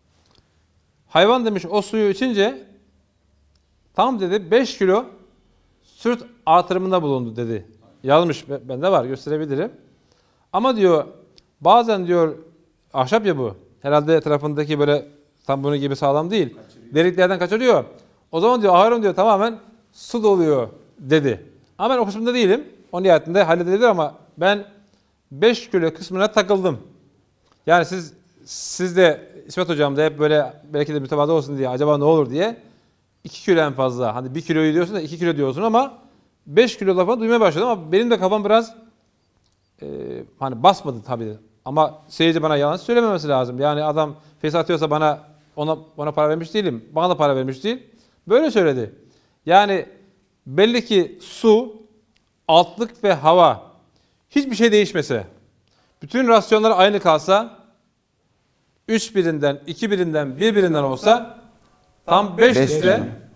Hayvan demiş o suyu içince tam dedi beş kilo süt artırımında bulundu dedi. Yazmış bende var gösterebilirim. Ama diyor bazen diyor ahşap ya bu. Herhalde etrafındaki böyle tam bunun gibi sağlam değil. Deliklerden kaçırıyor. O zaman diyor ahırım diyor tamamen su doluyor dedi. Ama ben o kısmında değilim. O nihayetinde halledilir ama ben beş kilo kısmına takıldım. Yani siz siz de İsmet hocam da hep böyle belki de mütevazı olsun diye acaba ne olur diye iki kilo en fazla. Hani bir kiloyu diyorsun da iki kilo diyorsun ama beş kilo lafını duymaya başladım ama benim de kafam biraz e, hani basmadı tabii. Ama seyirci bana yalan söylememesi lazım. Yani adam face atıyorsa bana ona ona para vermiş değilim. Bana da para vermiş değil. Böyle söyledi. Yani belli ki su, altlık ve hava hiçbir şey değişmese, bütün rasyonlar aynı kalsa, üç birinden, iki birinden, bir birinden olsa tam beş litre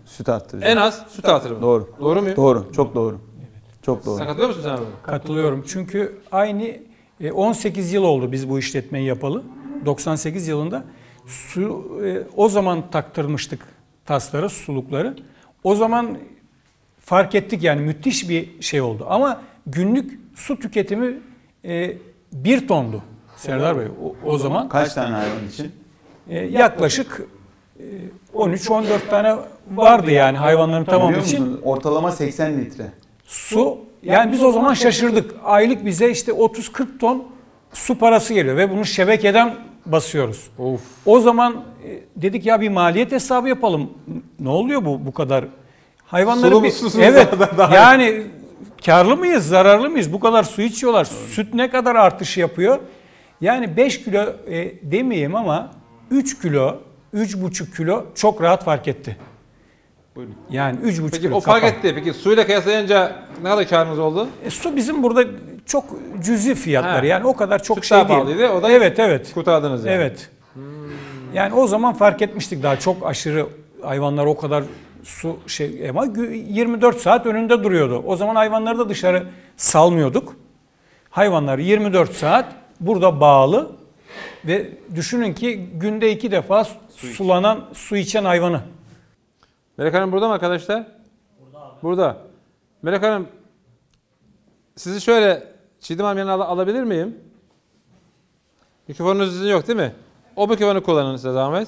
Süt arttıracak. En az süt artırır mı? Doğru. Doğru mu? Doğru. Çok doğru. Çok doğru. Sen katılıyor musun sen abi? Katılıyorum. Çünkü aynı e, on sekiz yıl oldu biz bu işletmeyi yapalı. doksan sekiz yılında su e, o zaman taktırmıştık tasları, sulukları. O zaman fark ettik yani müthiş bir şey oldu. Ama günlük su tüketimi e, bir tondu Serdar Bey o, o zaman. Kaç tane hayvan için? E, yaklaşık e, on üç on dört tane vardı yani hayvanların tamamı Biliyor için. musun? Ortalama seksen litre. Su, yani biz o zaman şaşırdık. Aylık bize işte otuz kırk ton su parası geliyor ve bunu şebekeden basıyoruz. Of. O zaman e, dedik ya bir maliyet hesabı yapalım. Ne oluyor bu bu kadar? Hayvanları Sulu mu, bir susuz mu evet zaten daha iyi. yani karlı mıyız, zararlı mıyız? Bu kadar su içiyorlar. Süt ne kadar artış yapıyor? Yani beş kilo e, demeyeyim ama üç kilo, üç buçuk kilo çok rahat fark etti. Buyurun. Yani üç buçuk Peki kilo o fark kapan. etti. Peki suyla kıyaslayınca ne kadar karınız oldu? E, su bizim burada çok cüzi fiyatları. He. Yani o kadar çok Süt şey daha değil. pahalıydı, o da evet evet. Kurtardınız yani. Evet. Yani o zaman fark etmiştik daha çok aşırı hayvanlar o kadar su şey ama yirmi dört saat önünde duruyordu. O zaman hayvanları da dışarı salmıyorduk. Hayvanlar yirmi dört saat burada bağlı ve düşünün ki günde iki defa sulanan, su içen hayvanı. Melek Hanım burada mı arkadaşlar? Burada abi. Burada. Melek Hanım, sizi şöyle Çiğdem Hanım yanına al- alabilir miyim? Mikrofonunuz sizin yok değil mi? O mikrofonu kullanın size zahmet.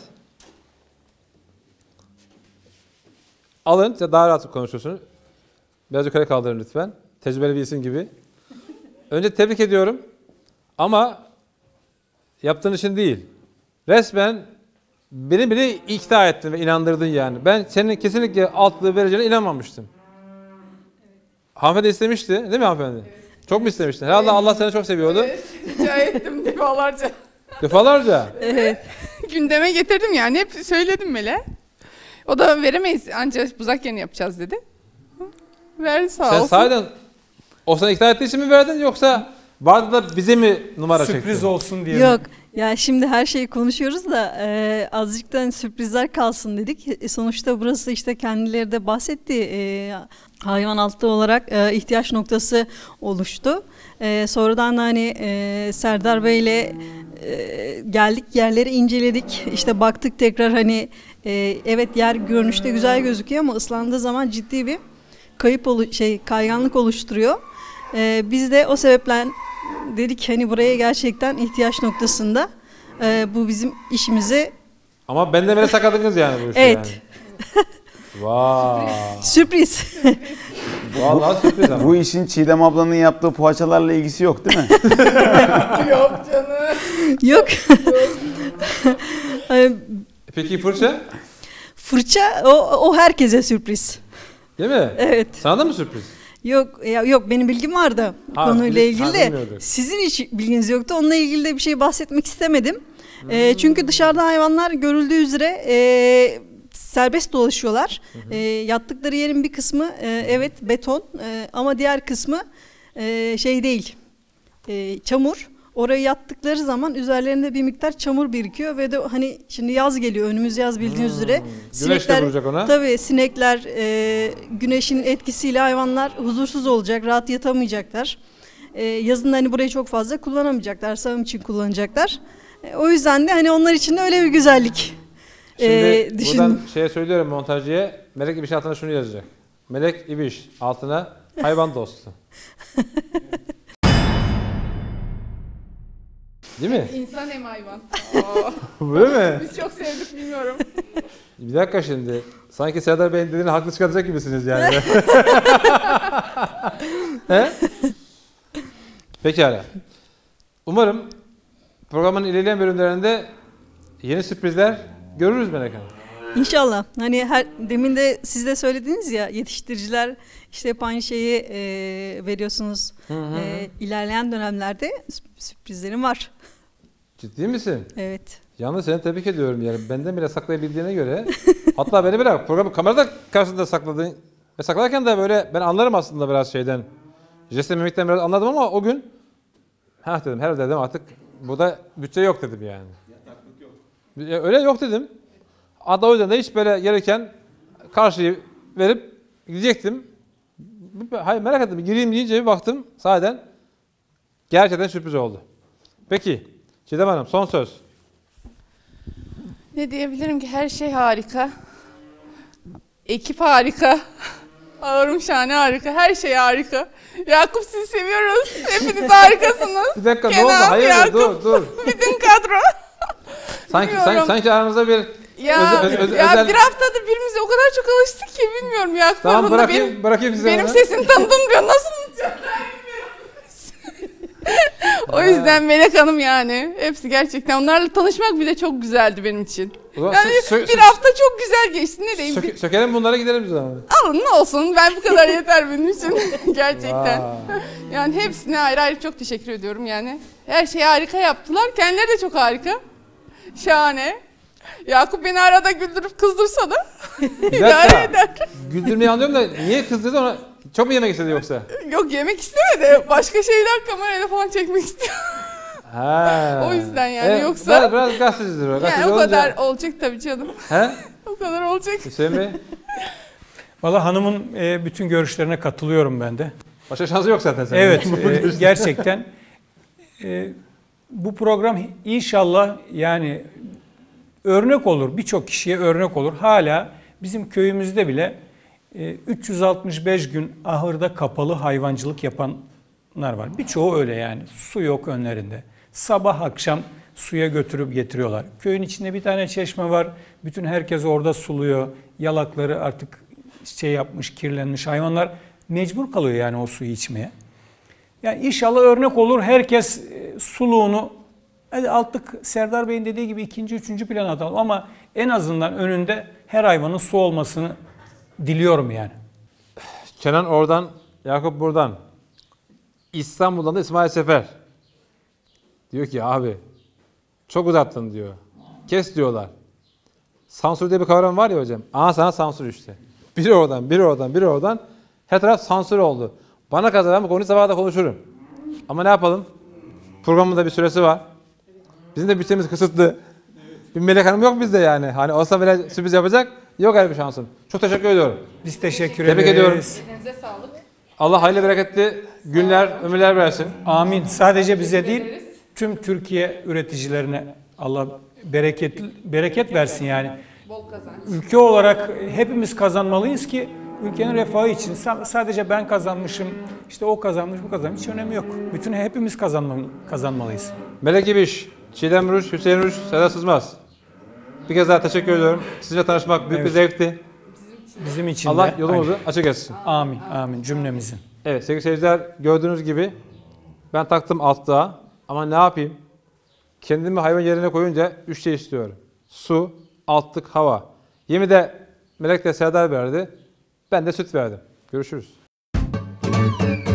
Alın, size daha rahat konuşursunuz. Biraz yukarı kaldırın lütfen. Tecrübeli bir isim gibi. Önce tebrik ediyorum. Ama yaptığın için değil. Resmen beni bile ikna ettin ve inandırdın yani. Ben senin kesinlikle altlığı vereceğine inanmamıştım. Hanımefendi istemişti değil mi hanımefendi? Çok mu istemiştin? Herhalde Allah seni çok seviyordu. Rica ettim defalarca. Defalarca. Evet. Gündeme getirdim yani. Hep söyledim Mele. O da veremeyiz ancak buzak yeni yapacağız dedi. Ver sağ Sen olsun. sahiden o sana ikna ettiği için mi verdin yoksa vardı da bize mi numara çektin? Sürpriz olsun diye. Yok. Ya şimdi her şeyi konuşuyoruz da e, azıcıktan sürprizler kalsın dedik. E, sonuçta burası işte kendileri de bahsetti. E, hayvan altı olarak e, ihtiyaç noktası oluştu. E, sonradan da hani e, Serdar Bey'le e, geldik, yerleri inceledik. İşte baktık tekrar hani e, evet yer görünüşte güzel gözüküyor ama ıslandığı zaman ciddi bir kayıp olu- şey kayganlık oluşturuyor. E, biz de o sebeple dedik hani buraya gerçekten ihtiyaç noktasında e, bu bizim işimizi Ama benden beri sakladınız yani bu işi Evet. yani. Vay. sürpriz. Vallahi sürpriz ama. Bu işin Çiğdem ablanın yaptığı poğaçalarla ilgisi yok değil mi? Yok canım. Yok. E, Peki fırça? Fırça o, o herkese sürpriz. Değil mi? Evet. Sana da mı sürpriz? Yok ya yok benim bilgim vardı Ha, konuyla bil- ilgili ha, de bilmiyorduk. sizin hiç bilginiz yoktu. Onunla ilgili de bir şey bahsetmek istemedim. E, çünkü dışarıda hayvanlar görüldüğü üzere e, serbest dolaşıyorlar. E, yattıkları yerin bir kısmı e, evet beton e, ama diğer kısmı e, şey değil e, çamur. Oraya yattıkları zaman üzerlerinde bir miktar çamur birikiyor ve de hani şimdi yaz geliyor önümüz yaz bildiğiniz üzere. Güneş de vuracak ona. Tabii sinekler e, güneşin etkisiyle hayvanlar huzursuz olacak, rahat yatamayacaklar. E, yazın hani burayı çok fazla kullanamayacaklar, sağım için kullanacaklar. E, o yüzden de hani onlar için de öyle bir güzellik. Şimdi e, düşündüm. buradan şeye söylüyorum montajcıya. Melek İbiş altına şunu yazacak. Melek İbiş altına hayvan dostu. Değil mi? İnsan hem hayvan. Böyle mi? Biz çok sevdik bilmiyorum. Bir dakika şimdi. Sanki Serdar Bey'in dediğini haklı çıkartacak gibisiniz yani. He? Pekala. Umarım programın ilerleyen bölümlerinde yeni sürprizler görürüz Melek Hanım. İnşallah. Hani her demin de siz de söylediniz ya yetiştiriciler işte hep aynı şeyi e, veriyorsunuz. Hı hı. E, ilerleyen dönemlerde sü- sürprizlerim var. Ciddi misin? Evet. Yalnız seni tebrik ediyorum yani. Benden bile saklayabildiğine göre. Hatta beni bile programı kamerada karşısında sakladın. Ve saklarken de böyle ben anlarım aslında biraz şeyden. Jest ve mimikten biraz anladım ama o gün ha dedim herhalde dedim artık burada bütçe yok dedim yani. Yataklık yok. Öyle yok dedim. Hatta o yüzden de hiç böyle gelirken karşıyı verip gidecektim. Hayır merak ettim. Gireyim deyince bir baktım. Zaten gerçekten sürpriz oldu. Peki Çiğdem Hanım son söz. Ne diyebilirim ki her şey harika. Ekip harika. Ağırım şahane harika. Her şey harika. Yakup sizi seviyoruz. Hepiniz harikasınız. Bir dakika ne Kenan, oldu? Hayır Yakup, dur dur. bütün kadro. Sanki, Bilmiyorum. sanki, sanki aranızda bir Ya, özel, özel, ya özel... bir haftadır birbirimize o kadar çok alıştık ki bilmiyorum Yakup. Tamam Hanım'la bırakayım, benim, bırakayım size. benim hemen. sesimi tanıdım diyor. Nasıl unutacağım? O yüzden Melek Hanım yani. Hepsi gerçekten. Onlarla tanışmak bile çok güzeldi benim için. O zaman Yani sö- sö- bir hafta çok güzel geçti. Ne diyeyim? Söke- sökelim bunlara gidelim biz zaman. Alın ne olsun. Ben bu kadar yeter benim için. Gerçekten. Vay. Yani hepsine ayrı ayrı çok teşekkür ediyorum yani. Her şeyi harika yaptılar. Kendileri de çok harika. Şahane. Yakup beni arada güldürüp kızdırsa da Bir idare dakika. eder. Güldürmeyi anlıyorum da niye kızdırdı ona? Çok mu yemek istedi yoksa? Yok yemek istemedi. Başka şeyler kamerayla falan çekmek istiyor. Ha. O yüzden yani, E, yoksa- Biraz, biraz gazetecidir o. Yani Gazeteci o olunca- kadar olacak tabii canım. He? O kadar olacak. Hüseyin Bey? Valla hanımın e, bütün görüşlerine katılıyorum ben de. Başka şansı yok zaten senin. Evet, Bu e, görüşte. gerçekten e, bu program inşallah yani örnek olur, birçok kişiye örnek olur. Hala bizim köyümüzde bile e, üç yüz altmış beş gün ahırda kapalı hayvancılık yapanlar var. Birçoğu öyle yani. Su yok önlerinde. Sabah akşam suya götürüp getiriyorlar. Köyün içinde bir tane çeşme var. Bütün herkes orada suluyor. Yalakları artık şey yapmış, kirlenmiş hayvanlar mecbur kalıyor yani o suyu içmeye. Yani inşallah örnek olur. Herkes e, suluğunu, hadi altlık Serdar Bey'in dediği gibi ikinci, üçüncü plana atalım ama en azından önünde her hayvanın su olmasını diliyorum yani. Kenan oradan, Yakup buradan. İstanbul'dan da İsmail Sefer. Diyor ki abi çok uzattın diyor. Kes diyorlar. Sansür diye bir kavram var ya hocam. Aha sana sansür işte. Biri oradan, biri oradan, biri oradan. Her taraf sansür oldu. Bana kalsa ben bu konuyu sabaha da konuşurum. Ama ne yapalım? Programın da bir süresi var. Bizim de bütçemiz kısıtlı. Bir Melek Hanım yok bizde yani. Hani olsa bile sürpriz yapacak. Yok öyle bir şansım. Çok teşekkür ediyorum. Biz teşekkür Tebrik ederiz. ediyorum. Elinize sağlık. Allah hayırlı bereketli günler, ömürler versin. Amin. Sadece bize değil, tüm Türkiye üreticilerine Allah bereket bereket versin yani. Bol kazanç. Ülke olarak hepimiz kazanmalıyız ki ülkenin refahı için. Sa- Sadece ben kazanmışım, işte o kazanmış, bu kazanmış, hiç önemi yok. Bütün hepimiz kazanmalı, kazanmalıyız. Melek İbiş, Çiğdem Rüş, Hüseyin Rüş, Sedat Sızmaz. Bir kez daha teşekkür ediyorum. Sizinle tanışmak büyük Evet. bir zevkti. Bizim için Allah de. yolumuzu Aynen. açık etsin. Amin, amin cümlemizin. Evet sevgili seyirciler gördüğünüz gibi ben taktım altlığa ama ne yapayım? Kendimi hayvan yerine koyunca üç şey istiyorum. Su, altlık, hava. Yemi de Melek de Serdar verdi. Ben de süt verdim. Görüşürüz.